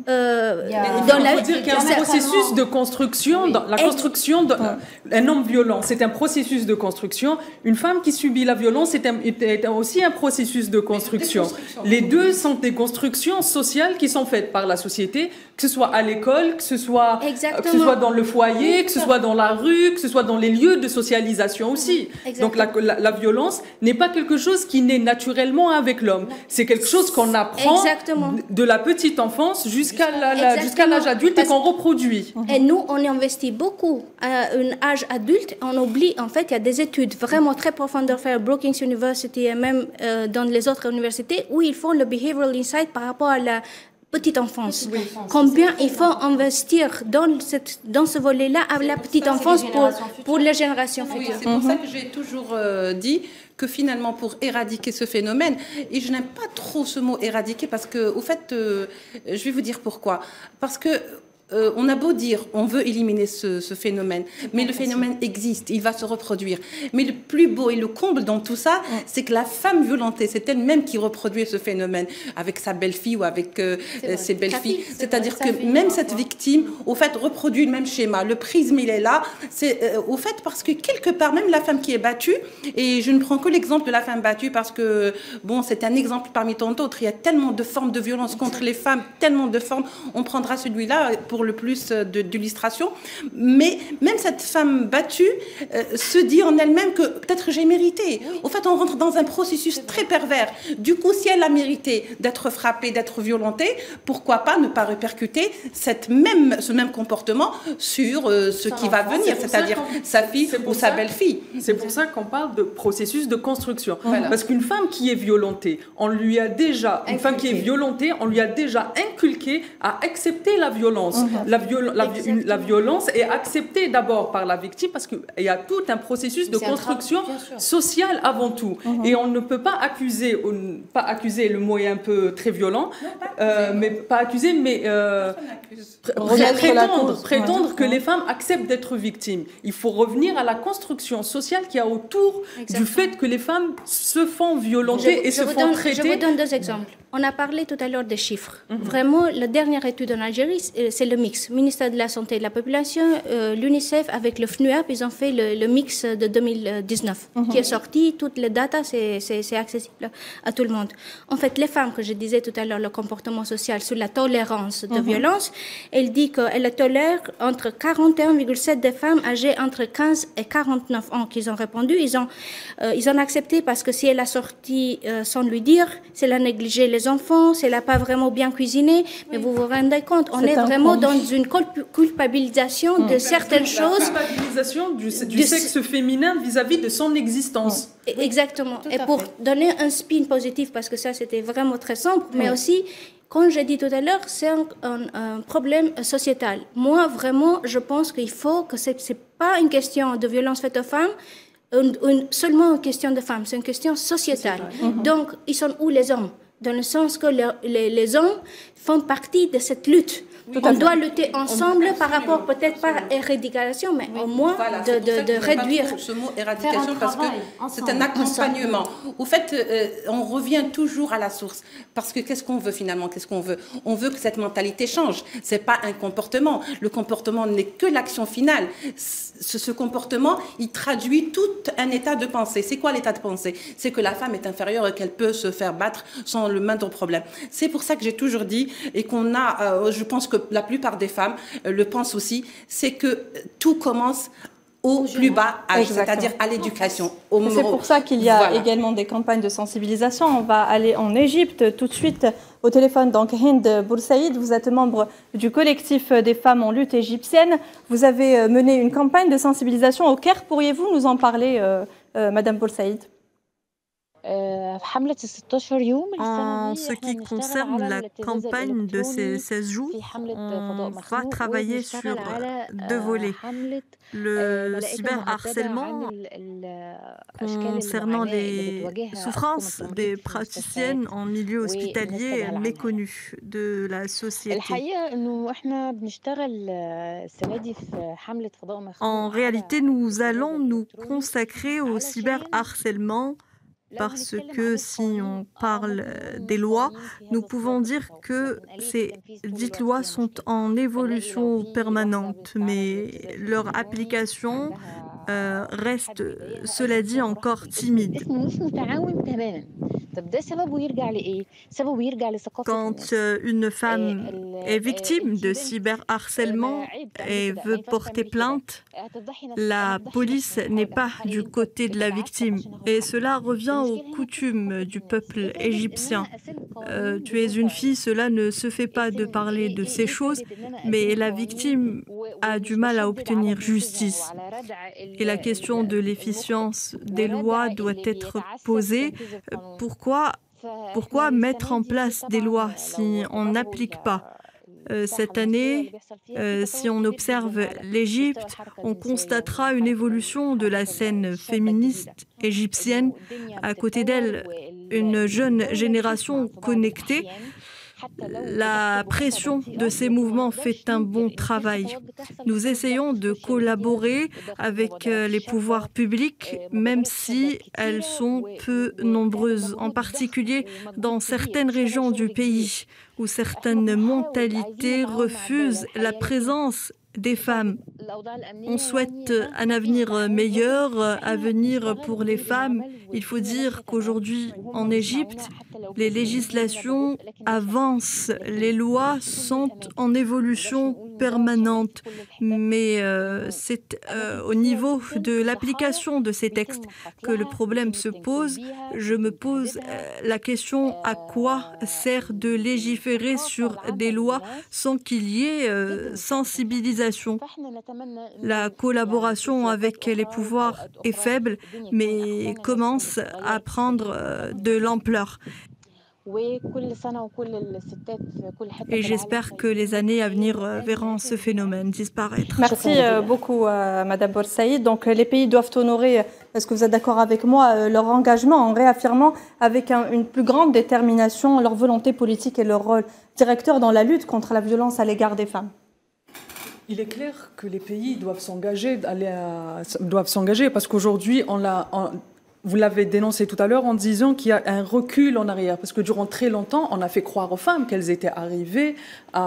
la vie, dire qu'il y a un processus de construction, la construction d'un homme violent, c'est un processus de construction. Une femme qui subit la violence est aussi un processus de construction. Les deux sont des constructions sociales qui sont faites par la société, que ce soit à l'école, que ce soit dans le foyer, que ce soit dans la rue, que ce soit dans les lieux de socialisation aussi. Donc la violence n'est pas quelque chose qui naît naturellement avec l'homme. C'est quelque chose qu'on apprend de la petite enfance jusqu'à l'âge adulte et qu'on reproduit. Et nous, on investit beaucoup à un âge adulte. On oublie, en fait, il y a des études vraiment très profondes à faire, Brookings University et même dans les autres universités, où ils font le behavioral insight par rapport à la petite enfance. Combien il faut investir dans ce volet-là à la petite enfance pour les générations futures. C'est pour ça que j'ai toujours dit que finalement, pour éradiquer ce phénomène, et je n'aime pas trop ce mot éradiquer parce que, au fait, je vais vous dire pourquoi. Parce que on a beau dire, on veut éliminer ce phénomène, mais le phénomène existe, il va se reproduire. Mais le plus beau et le comble dans tout ça, c'est que la femme violentée, c'est elle-même qui reproduit ce phénomène avec sa belle-fille ou avec ses belles-filles. C'est-à-dire que même cette victime, au fait, reproduit le même schéma. Le prisme, il est là. C'est au fait parce que quelque part, même la femme qui est battue, et je ne prends que l'exemple de la femme battue parce que, bon, c'est un exemple parmi tant d'autres. Il y a tellement de formes de violence contre les femmes, tellement de formes. On prendra celui-là pour le plus d'illustration, mais même cette femme battue se dit en elle-même que peut-être j'ai mérité. Au fait, on rentre dans un processus très pervers. Du coup, si elle a mérité d'être frappée, d'être violentée, pourquoi pas ne pas répercuter ce même comportement sur ce qui va venir, c'est-à-dire sa fille ou sa belle-fille. C'est pour ça qu'on parle de processus de construction. Voilà. Parce qu'une femme qui est violentée, on lui a déjà inculqué à accepter la violence. La violence est acceptée d'abord par la victime parce qu'il y a tout un processus de construction sociale avant tout. Et on ne peut pas accuser, le mot est un peu très violent, prétendre que les femmes acceptent d'être victimes. Il faut revenir à la construction sociale qu'il y a autour du fait que les femmes se font violenter et se font traiter. Je vous donne deux exemples. On a parlé tout à l'heure des chiffres. Vraiment, la dernière étude en Algérie, c'est le mix. Ministère de la Santé et de la Population, l'UNICEF avec le FNUAP, ils ont fait le mix de 2019 qui est sorti. Toutes les datas, c'est accessible à tout le monde. En fait, les femmes, que je disais tout à l'heure, le comportement social sur la tolérance de violence, elle dit qu'elle tolère entre 41,7 des femmes âgées entre 15 et 49 ans qui ont répondu. Ils ont accepté parce que si elle a sorti sans lui dire, si elle a négligé les enfants, si elle n'a pas vraiment bien cuisiné, mais vous vous rendez compte, on est vraiment dans une culpabilisation de certaines choses. Culpabilisation du sexe féminin vis-à-vis de son existence. Exactement. Et pour donner un spin positif, parce que ça c'était vraiment très sombre, mais aussi, comme j'ai dit tout à l'heure, c'est un problème sociétal. Moi, vraiment, je pense qu'il faut que c'est pas une question de violence faite aux femmes, seulement une question de femmes, c'est une question sociétale. Donc, ils sont où les hommes? Dans le sens que les hommes font partie de cette lutte. On doit lutter ensemble par rapport, peut-être par éradication, mais au moins de réduire. Ce mot éradication parce que c'est un accompagnement. Au fait, on revient toujours à la source. Parce que qu'est-ce qu'on veut finalement? Qu'est-ce qu'on veut? On veut que cette mentalité change. C'est pas un comportement. Le comportement n'est que l'action finale. Ce comportement, il traduit tout un état de pensée. C'est quoi l'état de pensée? C'est que la femme est inférieure et qu'elle peut se faire battre sans le moindre problème. C'est pour ça que j'ai toujours dit, et qu'on a, je pense que la plupart des femmes le pensent aussi, c'est que tout commence au plus bas âge, c'est-à-dire à l'éducation. C'est pour ça qu'il y a également des campagnes de sensibilisation. On va aller en Égypte tout de suite au téléphone. Donc Hind Boursaïd, vous êtes membre du collectif des femmes en lutte égyptienne. Vous avez mené une campagne de sensibilisation au Caire. Pourriez-vous nous en parler, Madame Boursaïd? En ce qui concerne la campagne de ces 16 jours, on va travailler sur 2 volets. Le cyberharcèlement concernant les souffrances des praticiennes en milieu hospitalier méconnues de la société. En réalité, nous allons nous consacrer au cyberharcèlement parce que si on parle des lois, nous pouvons dire que ces dites lois sont en évolution permanente, mais leur application reste, cela dit, encore timide. Quand une femme est victime de cyberharcèlement et veut porter plainte, la police n'est pas du côté de la victime. Et cela revient aux coutumes du peuple égyptien. Tu es une fille, cela ne se fait pas de parler de ces choses, mais la victime a du mal à obtenir justice. Et la question de l'efficience des lois doit être posée. Pourquoi mettre en place des lois si on n'applique pas? Cette année, si on observe l'Égypte, on constatera une évolution de la scène féministe égyptienne. À côté d'elle, une jeune génération connectée. La pression de ces mouvements fait un bon travail. Nous essayons de collaborer avec les pouvoirs publics, même si elles sont peu nombreuses, en particulier dans certaines régions du pays où certaines mentalités refusent la présence des femmes. On souhaite un avenir meilleur, avenir pour les femmes. Il faut dire qu'aujourd'hui, en Égypte, les législations avancent, les lois sont en évolution permanente, mais c'est au niveau de l'application de ces textes que le problème se pose. Je me pose la question à quoi sert de légiférer sur des lois sans qu'il y ait sensibilisation. La collaboration avec les pouvoirs est faible, mais commence à prendre de l'ampleur. Et j'espère que les années à venir verront ce phénomène disparaître. Merci beaucoup, Madame Boursaïd. Donc, les pays doivent honorer, est-ce que vous êtes d'accord avec moi, leur engagement en réaffirmant avec une plus grande détermination leur volonté politique et leur rôle directeur dans la lutte contre la violence à l'égard des femmes. Il est clair que les pays doivent s'engager parce qu'aujourd'hui, vous l'avez dénoncé tout à l'heure en disant qu'il y a un recul en arrière. Parce que durant très longtemps, on a fait croire aux femmes qu'elles étaient arrivées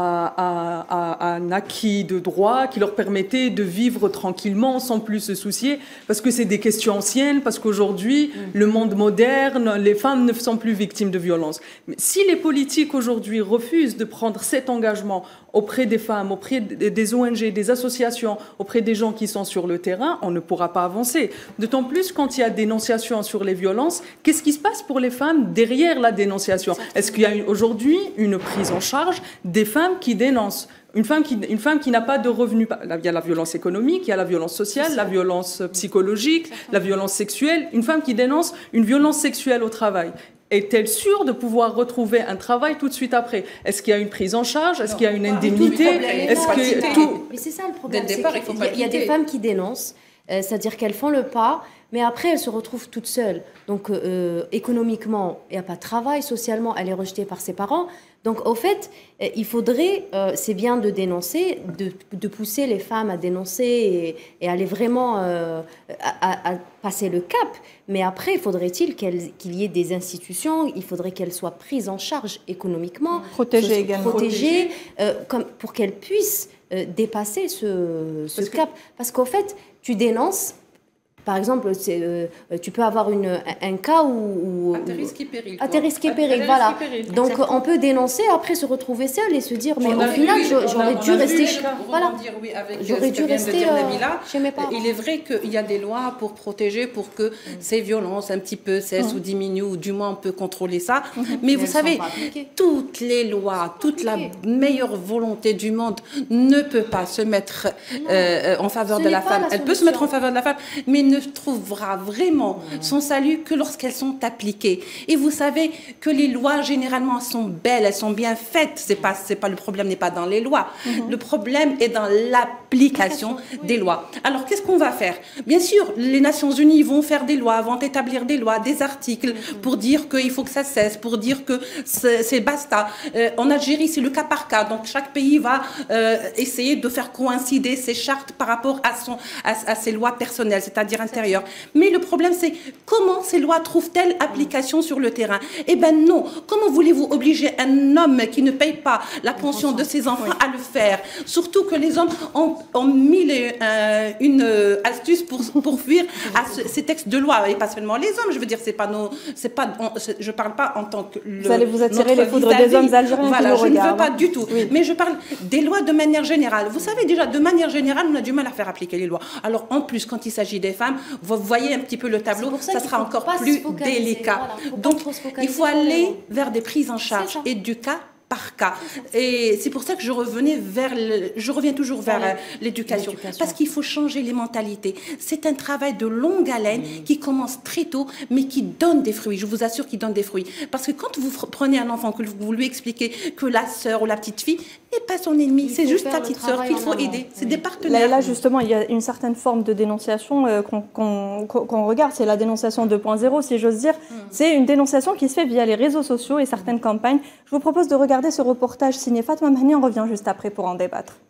à un acquis de droit qui leur permettait de vivre tranquillement sans plus se soucier. Parce que c'est des questions anciennes, parce qu'aujourd'hui, le monde moderne, les femmes ne sont plus victimes de violences. Mais si les politiques aujourd'hui refusent de prendre cet engagement auprès des femmes, auprès des ONG, des associations, auprès des gens qui sont sur le terrain, on ne pourra pas avancer. D'autant plus quand il y a dénonciation sur les violences, qu'est-ce qui se passe pour les femmes derrière la dénonciation? Est-ce qu'il y a aujourd'hui une prise en charge des femmes qui dénoncent? Une femme qui n'a pas de revenus, il y a la violence économique, il y a la violence sociale, la violence psychologique, la violence sexuelle. Une femme qui dénonce une violence sexuelle au travail, est-elle sûre de pouvoir retrouver un travail tout de suite après? Est-ce qu'il y a une prise en charge? Est-ce qu'il y a une indemnité? Mais c'est ça le problème. Il y a des femmes qui dénoncent, c'est-à-dire qu'elles font le pas, mais après elles se retrouvent toutes seules. Donc économiquement, il n'y a pas de travail, socialement, elle est rejetée par ses parents. Donc au fait, il faudrait, c'est bien de dénoncer, de pousser les femmes à dénoncer et aller vraiment à passer le cap. Mais après, faudrait-il qu'il y ait des institutions, il faudrait qu'elles soient prises en charge économiquement, protégées également, pour qu'elles puissent dépasser ce cap. Parce qu'au fait, tu dénonces. Par exemple, tu peux avoir un cas où... À tes risques et périls. À tes risques et périls, voilà. Donc, on peut dénoncer, après se retrouver seul et se dire, mais au final, j'aurais dû rester... Voilà. J'aurais dû rester chez mes parents. Il est vrai qu'il y a des lois pour protéger, pour que ces violences un petit peu cessent ou diminuent, ou du moins on peut contrôler ça. Mais vous savez, toutes les lois, toute la meilleure volonté du monde ne peut pas se mettre en faveur de la femme. Elle peut se mettre en faveur de la femme, mais ne ne trouvera vraiment son salut que lorsqu'elles sont appliquées. Et vous savez que les lois, généralement, sont belles, elles sont bien faites. C'est pas le problème n'est pas dans les lois. Le problème est dans l'application des lois. Alors, qu'est-ce qu'on va faire? Bien sûr, les Nations Unies vont faire des lois, vont établir des lois, des articles pour dire qu'il faut que ça cesse, pour dire que c'est basta. En Algérie, c'est le cas par cas. Donc, chaque pays va essayer de faire coïncider ses chartes par rapport à ses lois personnelles, c'est-à-dire intérieures. Mais le problème, c'est comment ces lois trouvent-elles application sur le terrain? Eh bien non. Comment voulez-vous obliger un homme qui ne paye pas la pension de ses enfants à le faire? Surtout que les hommes ont mis une astuce pour fuir à ces textes de loi, et pas seulement les hommes. Je veux dire, je parle pas en tant que vous allez vous attirer les foudres des hommes algériens. Voilà, je ne veux pas du tout. Oui. Mais je parle des lois de manière générale. Vous savez déjà, de manière générale, on a du mal à faire appliquer les lois. Alors en plus, quand il s'agit des femmes, vous voyez un petit peu le tableau, ça sera encore plus délicat. Voilà, donc il faut aller vers des prises en charge et du cas par cas. Et c'est pour ça que je reviens toujours vers l'éducation. Parce qu'il faut changer les mentalités. C'est un travail de longue haleine qui commence très tôt, mais qui donne des fruits. Je vous assure qu'il donne des fruits. Parce que quand vous prenez un enfant, que vous lui expliquez que la sœur ou la petite fille n'est pas son ennemi, c'est juste sa petite sœur qu'il faut aider. C'est des partenaires. Là, justement, il y a une certaine forme de dénonciation qu'on regarde. C'est la dénonciation 2.0, si j'ose dire. C'est une dénonciation qui se fait via les réseaux sociaux et certaines campagnes. Je vous propose de regarder ce reportage signé Fatma Mahni. On revient juste après pour en débattre.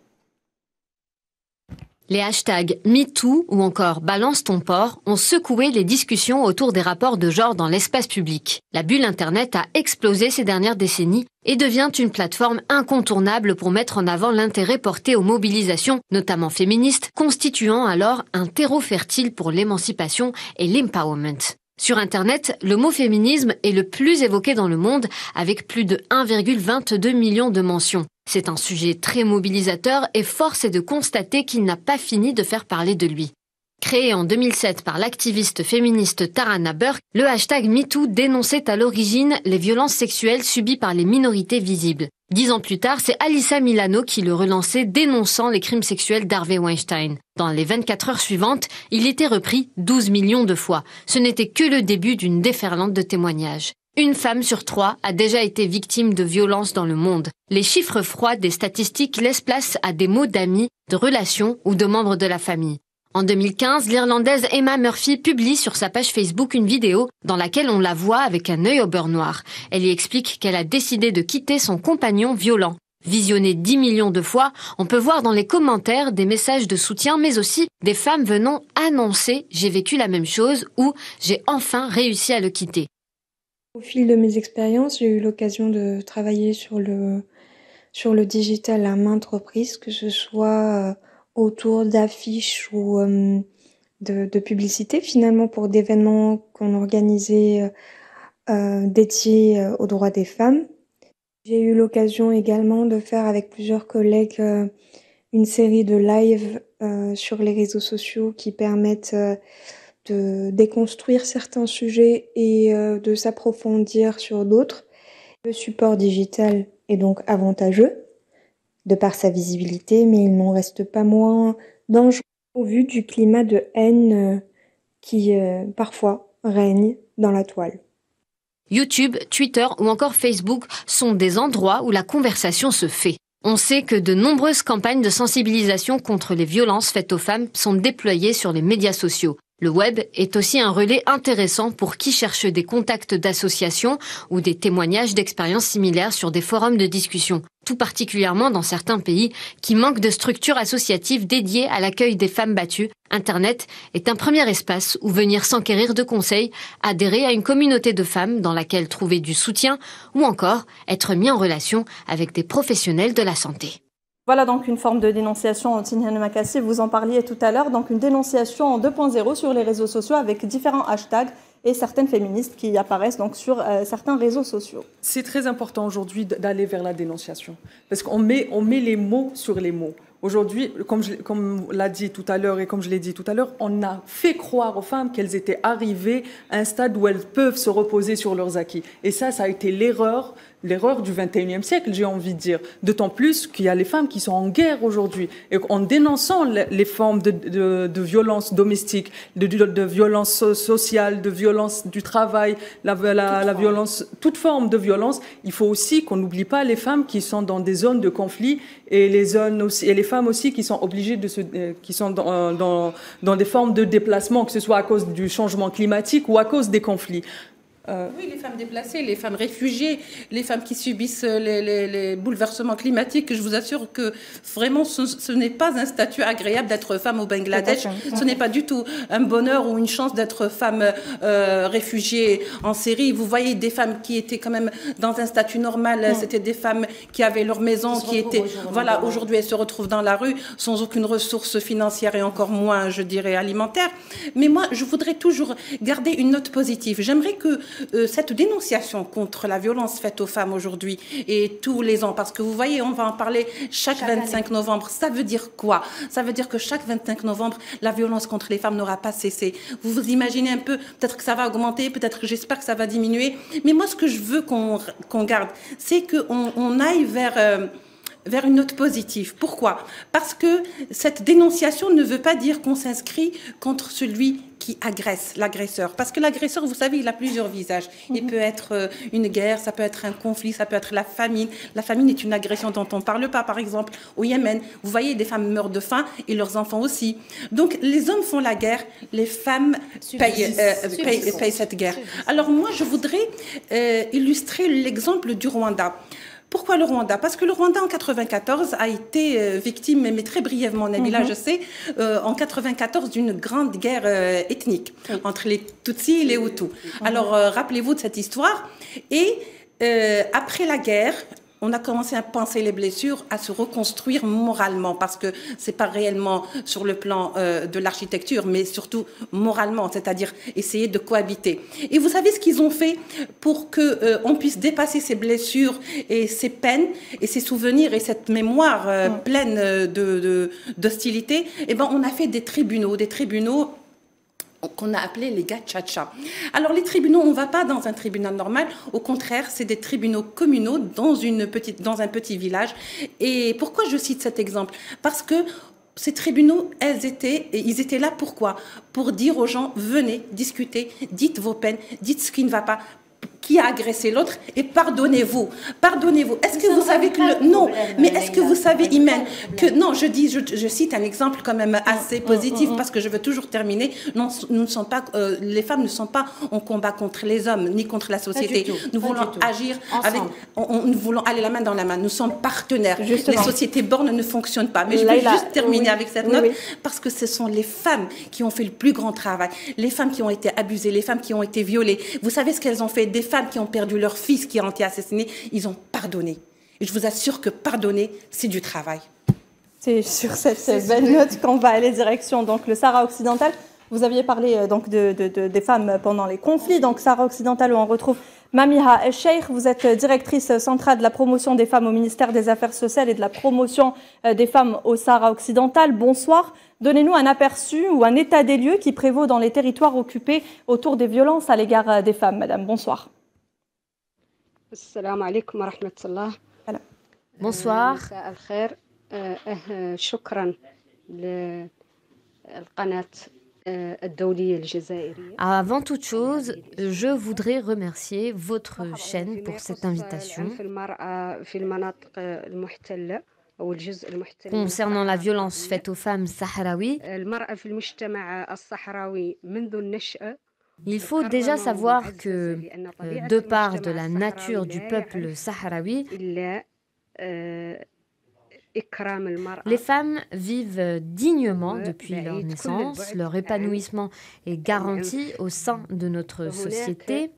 Les hashtags MeToo ou encore Balance ton porc ont secoué les discussions autour des rapports de genre dans l'espace public. La bulle Internet a explosé ces dernières décennies et devient une plateforme incontournable pour mettre en avant l'intérêt porté aux mobilisations, notamment féministes, constituant alors un terreau fertile pour l'émancipation et l'empowerment. Sur Internet, le mot féminisme est le plus évoqué dans le monde, avec plus de 1,22 million de mentions. C'est un sujet très mobilisateur et force est de constater qu'il n'a pas fini de faire parler de lui. Créé en 2007 par l'activiste féministe Tarana Burke, le hashtag MeToo dénonçait à l'origine les violences sexuelles subies par les minorités visibles. 10 ans plus tard, c'est Alyssa Milano qui le relançait, dénonçant les crimes sexuels d'Harvey Weinstein. Dans les 24 heures suivantes, il était repris 12 millions de fois. Ce n'était que le début d'une déferlante de témoignages. Une femme sur 3 a déjà été victime de violences dans le monde. Les chiffres froids des statistiques laissent place à des mots d'amis, de relations ou de membres de la famille. En 2015, l'Irlandaise Emma Murphy publie sur sa page Facebook une vidéo dans laquelle on la voit avec un œil au beurre noir. Elle y explique qu'elle a décidé de quitter son compagnon violent. Visionné 10 millions de fois, on peut voir dans les commentaires des messages de soutien, mais aussi des femmes venant annoncer « j'ai vécu la même chose » ou « j'ai enfin réussi à le quitter ». Au fil de mes expériences, j'ai eu l'occasion de travailler sur le digital à maintes reprises, que ce soit autour d'affiches ou de publicités, finalement pour d'événements qu'on organisait dédiés aux droits des femmes. J'ai eu l'occasion également de faire avec plusieurs collègues une série de lives sur les réseaux sociaux qui permettent de déconstruire certains sujets et de s'approfondir sur d'autres. Le support digital est donc avantageux de par sa visibilité, mais il n'en reste pas moins dangereux au vu du climat de haine qui parfois règne dans la toile. YouTube, Twitter ou encore Facebook sont des endroits où la conversation se fait. On sait que de nombreuses campagnes de sensibilisation contre les violences faites aux femmes sont déployées sur les médias sociaux. Le web est aussi un relais intéressant pour qui cherche des contacts d'associations ou des témoignages d'expériences similaires sur des forums de discussion, tout particulièrement dans certains pays qui manquent de structures associatives dédiées à l'accueil des femmes battues. Internet est un premier espace où venir s'enquérir de conseils, adhérer à une communauté de femmes dans laquelle trouver du soutien ou encore être mis en relation avec des professionnels de la santé. Voilà donc une forme de dénonciation, Tinhane Makassi, vous en parliez tout à l'heure, donc une dénonciation en 2.0 sur les réseaux sociaux avec différents hashtags et certaines féministes qui apparaissent donc sur certains réseaux sociaux. C'est très important aujourd'hui d'aller vers la dénonciation parce qu'on met les mots sur les mots. Aujourd'hui, comme l'a dit tout à l'heure et comme je l'ai dit tout à l'heure, on a fait croire aux femmes qu'elles étaient arrivées à un stade où elles peuvent se reposer sur leurs acquis. Et ça a été l'erreur l'erreur du 21e siècle, j'ai envie de dire. D'autant plus qu'il y a les femmes qui sont en guerre aujourd'hui. Et en dénonçant les formes de violence domestique, de violence sociale, de violence du travail, la violence, toute forme de violence, il faut aussi qu'on n'oublie pas les femmes qui sont dans des zones de conflit et les femmes aussi qui sont obligées qui sont dans des formes de déplacement, que ce soit à cause du changement climatique ou à cause des conflits. Oui, les femmes déplacées, les femmes réfugiées, les femmes qui subissent les bouleversements climatiques. Je vous assure que vraiment, ce n'est pas un statut agréable d'être femme au Bangladesh. Ce n'est pas du tout un bonheur ou une chance d'être femme réfugiée en Syrie. Vous voyez des femmes qui étaient quand même dans un statut normal. C'était des femmes qui avaient leur maison, qui étaient... Voilà, aujourd'hui, elles se retrouvent dans la rue sans aucune ressource financière et encore moins, je dirais, alimentaire. Mais moi, je voudrais toujours garder une note positive. J'aimerais que cette dénonciation contre la violence faite aux femmes aujourd'hui et tous les ans, parce que vous voyez, on va en parler chaque 25 novembre. Ça veut dire quoi? Ça veut dire que chaque 25 novembre, la violence contre les femmes n'aura pas cessé. Vous vous imaginez un peu, peut-être que ça va augmenter, peut-être que j'espère que ça va diminuer. Mais moi, ce que je veux qu'on garde, c'est qu'on aille vers une note positive. Pourquoi? Parce que cette dénonciation ne veut pas dire qu'on s'inscrit contre celui qui agresse, l'agresseur. Parce que l'agresseur, vous savez, il a plusieurs visages. Il peut être une guerre, ça peut être un conflit, ça peut être la famine. La famine est une agression dont on ne parle pas, par exemple, au Yémen. Vous voyez, des femmes meurent de faim et leurs enfants aussi. Donc, les hommes font la guerre, les femmes payent cette guerre. Alors moi, je voudrais illustrer l'exemple du Rwanda. Pourquoi le Rwanda? Parce que le Rwanda, en 1994, a été victime, mais très brièvement, Nabila, je sais, en 1994, d'une grande guerre ethnique entre les Tutsis et les Hutus. Alors, rappelez-vous de cette histoire. Et après la guerre, on a commencé à penser les blessures, à se reconstruire moralement, parce que c'est pas réellement sur le plan de l'architecture, mais surtout moralement, c'est-à-dire essayer de cohabiter. Et vous savez ce qu'ils ont fait pour que on puisse dépasser ces blessures et ces peines et ces souvenirs et cette mémoire pleine d'hostilité? Eh ben, on a fait des tribunaux qu'on a appelé les gachacha. Alors les tribunaux, on ne va pas dans un tribunal normal, au contraire, c'est des tribunaux communaux dans un petit village. Et pourquoi je cite cet exemple? Parce que ces tribunaux, ils étaient là pourquoi? Pour dire aux gens, venez discuter, dites vos peines, dites ce qui ne va pas, qui a agressé l'autre et pardonnez-vous. Pardonnez-vous. Est-ce que vous savez que non, mais est-ce que vous savez, Imen, que non, je cite un exemple quand même assez positif parce que je veux toujours terminer. Non, nous ne sommes pas, les femmes ne sont pas en combat contre les hommes ni contre la société. Nous voulons agir avec, nous voulons aller la main dans la main. Nous sommes partenaires. Justement. Les sociétés bornes ne fonctionnent pas. Mais je vais juste terminer avec cette note parce que ce sont les femmes qui ont fait le plus grand travail. Les femmes qui ont été abusées, les femmes qui ont été violées. Vous savez ce qu'elles ont fait? Des femmes qui ont perdu leur fils qui a été assassiné, ils ont pardonné. Et je vous assure que pardonner, c'est du travail. C'est sur cette belle note qu'on va aller direction donc le Sahara occidental. Vous aviez parlé donc des femmes pendant les conflits. Donc Sahara occidental où on retrouve Mamiha El-Cheikh. Vous êtes directrice centrale de la promotion des femmes au ministère des Affaires sociales et de la promotion des femmes au Sahara occidental. Bonsoir. Donnez-nous un aperçu ou un état des lieux qui prévaut dans les territoires occupés autour des violences à l'égard des femmes. Madame, bonsoir. Assalamu alaikum wa rahmatullah. Bonsoir. Avant toute chose, je voudrais remercier votre chaîne pour cette invitation. Concernant la violence faite aux femmes sahraouis, il faut déjà savoir que, de part de la nature du peuple sahraoui, les femmes vivent dignement depuis leur naissance. Leur épanouissement est garanti au sein de notre société.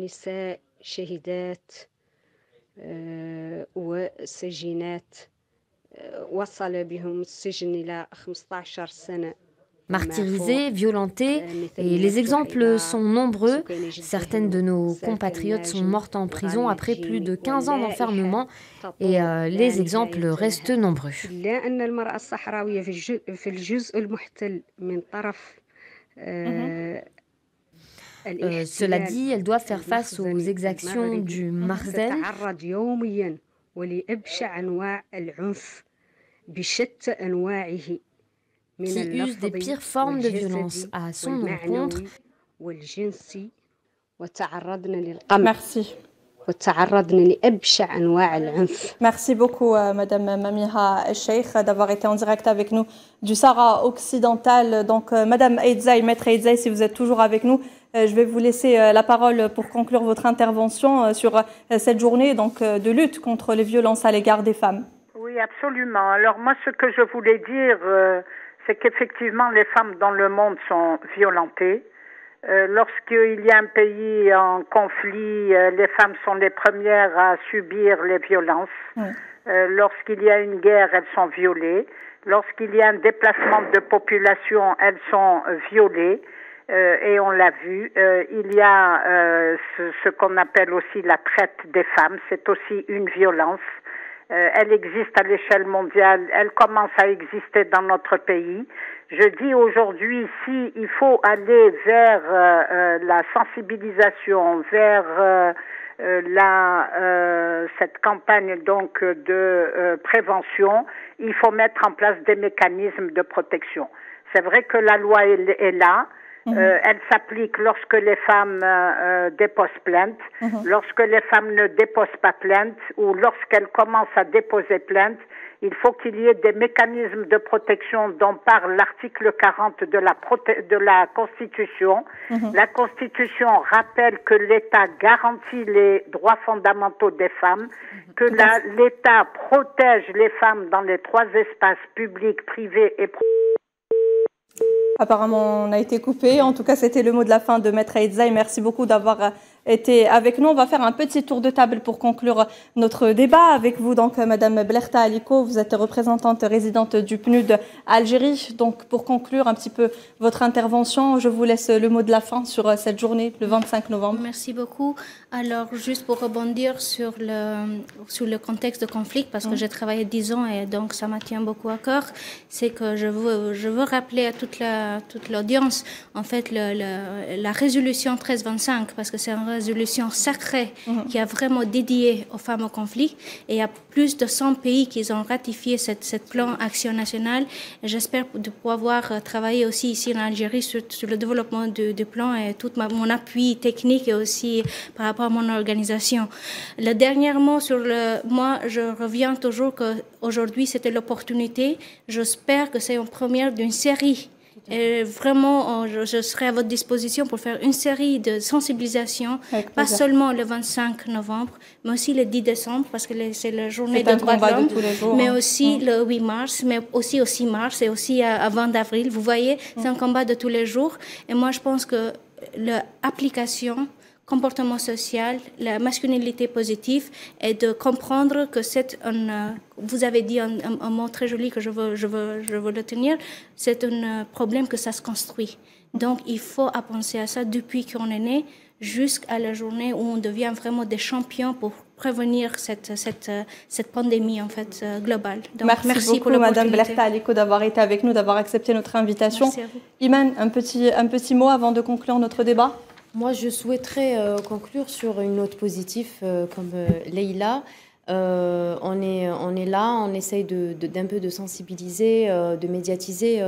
Martyrisées, violentées, et les exemples sont nombreux. Certaines de nos compatriotes sont mortes en prison après plus de 15 ans d'enfermement et les exemples restent nombreux. Cela dit, elles doivent faire face aux exactions du Marzel, qui use des pires formes de violence à son encontre. Merci. Merci beaucoup, Madame Mamiha El-Cheikh, d'avoir été en direct avec nous du Sahara occidental. Donc, Madame Eidzai, Maître Eidzai, si vous êtes toujours avec nous, je vais vous laisser la parole pour conclure votre intervention sur cette journée donc, de lutte contre les violences à l'égard des femmes. Oui, absolument. Alors moi, ce que je voulais dire, c'est qu'effectivement, les femmes dans le monde sont violentées. Lorsqu'il y a un pays en conflit, les femmes sont les premières à subir les violences. Lorsqu'il y a une guerre, elles sont violées. Lorsqu'il y a un déplacement de population, elles sont violées. Et on l'a vu. Il y a ce qu'on appelle aussi la traite des femmes. C'est aussi une violence. Elle existe à l'échelle mondiale. Elle commence à exister dans notre pays. Je dis aujourd'hui, si il faut aller vers la sensibilisation, vers cette campagne donc de prévention, il faut mettre en place des mécanismes de protection. C'est vrai que la loi est là. Elle s'applique lorsque les femmes déposent plainte, lorsque les femmes ne déposent pas plainte ou lorsqu'elles commencent à déposer plainte. Il faut qu'il y ait des mécanismes de protection dont parle l'article 40 de la Constitution. La Constitution rappelle que l'État garantit les droits fondamentaux des femmes, que l'État protège les femmes dans les 3 espaces publics, privés et Apparemment, on a été coupé. En tout cas, c'était le mot de la fin de Maître Eidzai. Merci beaucoup d'avoir été avec nous. On va faire un petit tour de table pour conclure notre débat avec vous. Donc, Madame Blerta Aliko, vous êtes représentante résidente du PNUD Algérie. Donc, pour conclure un petit peu votre intervention, je vous laisse le mot de la fin sur cette journée, le 25 novembre. Merci beaucoup. Alors, juste pour rebondir sur le contexte de conflit, parce que j'ai travaillé 10 ans et donc ça me tient beaucoup à cœur, c'est que je veux rappeler à toute l'audience, en fait, la résolution 1325, parce que c'est une résolution sacrée qui a vraiment dédié aux femmes au conflit. Et il y a plus de 100 pays qui ont ratifié cette plan Action nationale. Et j'espère de pouvoir travailler aussi ici en Algérie sur le développement du plan et tout mon appui technique et aussi par rapport à mon organisation. Le dernier mot moi, je reviens toujours qu'aujourd'hui, c'était l'opportunité. J'espère que c'est une première d'une série. Et vraiment, je serai à votre disposition pour faire une série de sensibilisation, pas seulement le 25 novembre, mais aussi le 10 décembre, parce que c'est la journée de droits de l'homme, mais aussi le 8 mars, mais aussi au 6 mars et aussi à 20 avril. Vous voyez, c'est un combat de tous les jours. Et moi, je pense que l'application comportement social, la masculinité positive et de comprendre que vous avez dit un mot très joli que je veux le tenir, c'est un problème que ça se construit. Donc il faut penser à ça depuis qu'on est né jusqu'à la journée où on devient vraiment des champions pour prévenir cette pandémie en fait globale. Donc, merci beaucoup Madame Blerta Aliko d'avoir été avec nous, d'avoir accepté notre invitation. Merci à vous. Iman, un petit mot avant de conclure notre débat. Moi, je souhaiterais conclure sur une note positive comme Leïla. On est là, on essaye d'un peu de sensibiliser, de médiatiser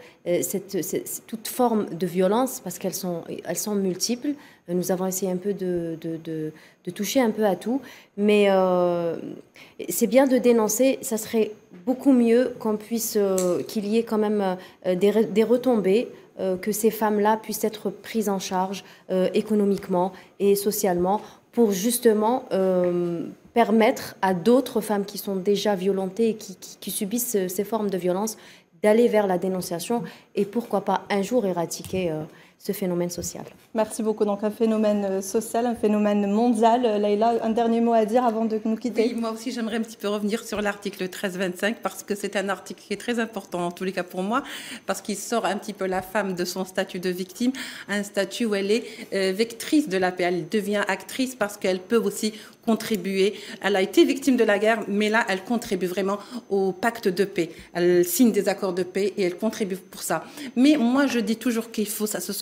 toute forme de violence parce qu'elles sont multiples. Nous avons essayé un peu de toucher un peu à tout, mais c'est bien de dénoncer. Ça serait beaucoup mieux qu'il y ait quand même des retombées. Que ces femmes-là puissent être prises en charge économiquement et socialement pour justement permettre à d'autres femmes qui sont déjà violentées et qui subissent ces formes de violence d'aller vers la dénonciation et pourquoi pas un jour éradiquer ce phénomène social. Merci beaucoup. Donc un phénomène social, un phénomène mondial. Laïla, un dernier mot à dire avant de nous quitter. Oui, moi aussi, j'aimerais un petit peu revenir sur l'article 1325 parce que c'est un article qui est très important, en tous les cas pour moi, parce qu'il sort un petit peu la femme de son statut de victime à un statut où elle est vectrice de la paix. Elle devient actrice parce qu'elle peut aussi contribuer. Elle a été victime de la guerre, mais là, elle contribue vraiment au pacte de paix. Elle signe des accords de paix et elle contribue pour ça. Mais moi, je dis toujours qu'il faut, ça se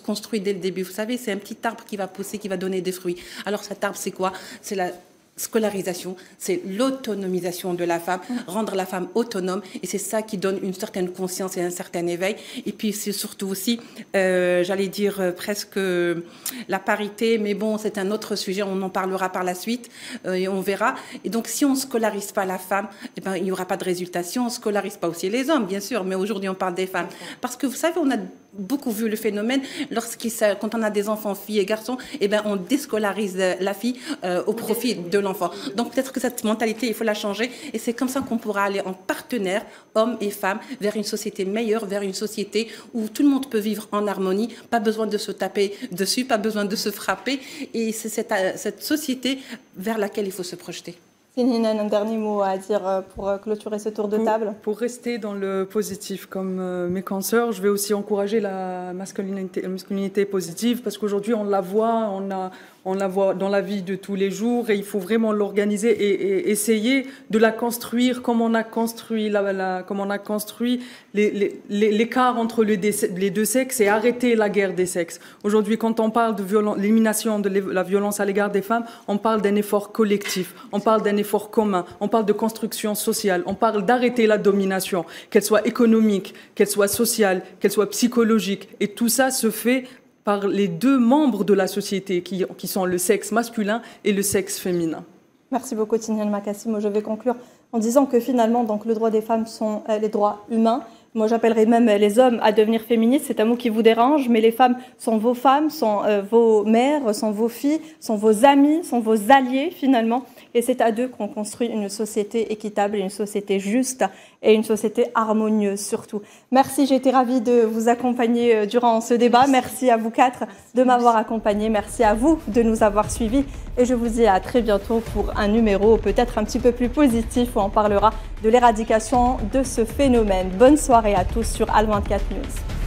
construit dès le début. Vous savez, c'est un petit arbre qui va pousser, qui va donner des fruits. Alors cet arbre, c'est quoi? C'est la scolarisation, c'est l'autonomisation de la femme, rendre la femme autonome, et c'est ça qui donne une certaine conscience et un certain éveil. Et puis c'est surtout aussi, j'allais dire presque la parité, mais bon, c'est un autre sujet, on en parlera par la suite et on verra. Et donc si on ne scolarise pas la femme, eh ben, il n'y aura pas de résultat. Si on ne scolarise pas aussi les hommes, bien sûr, mais aujourd'hui on parle des femmes. Parce que vous savez, on a beaucoup vu le phénomène, quand on a des enfants, filles et garçons, eh ben, on déscolarise la fille au profit de l'enfant. Donc peut-être que cette mentalité, il faut la changer, et c'est comme ça qu'on pourra aller en partenaire, hommes et femmes, vers une société meilleure, vers une société où tout le monde peut vivre en harmonie, pas besoin de se taper dessus, pas besoin de se frapper, et c'est cette société vers laquelle il faut se projeter. Sinhinan, un dernier mot à dire pour clôturer ce tour de table? Pour rester dans le positif, comme mes consoeurs, je vais aussi encourager la masculinité positive, parce qu'aujourd'hui on la voit, on la voit dans la vie de tous les jours, et il faut vraiment l'organiser et essayer de la construire comme on a construit l'écart entre les deux sexes, et arrêter la guerre des sexes. Aujourd'hui, quand on parle de l'élimination de la violence à l'égard des femmes, on parle d'un effort collectif, on parle d'un effort commun, on parle de construction sociale, on parle d'arrêter la domination, qu'elle soit économique, qu'elle soit sociale, qu'elle soit psychologique, et tout ça se fait par les deux membres de la société qui sont le sexe masculin et le sexe féminin. Merci beaucoup, Tinhinan Makassi. Moi, je vais conclure en disant que finalement, donc, le droit des femmes sont les droits humains. Moi, j'appellerais même les hommes à devenir féministes. C'est un mot qui vous dérange, mais les femmes, sont vos mères, sont vos filles, sont vos amis, sont vos alliés, finalement. Et c'est à deux qu'on construit une société équitable, une société juste et une société harmonieuse surtout. Merci, j'ai été ravie de vous accompagner durant ce débat. Merci à vous quatre de m'avoir accompagné. Merci à vous de nous avoir suivis. Et je vous dis à très bientôt pour un numéro peut-être un petit peu plus positif où on parlera de l'éradication de ce phénomène. Bonne soirée à tous sur Al 24 News.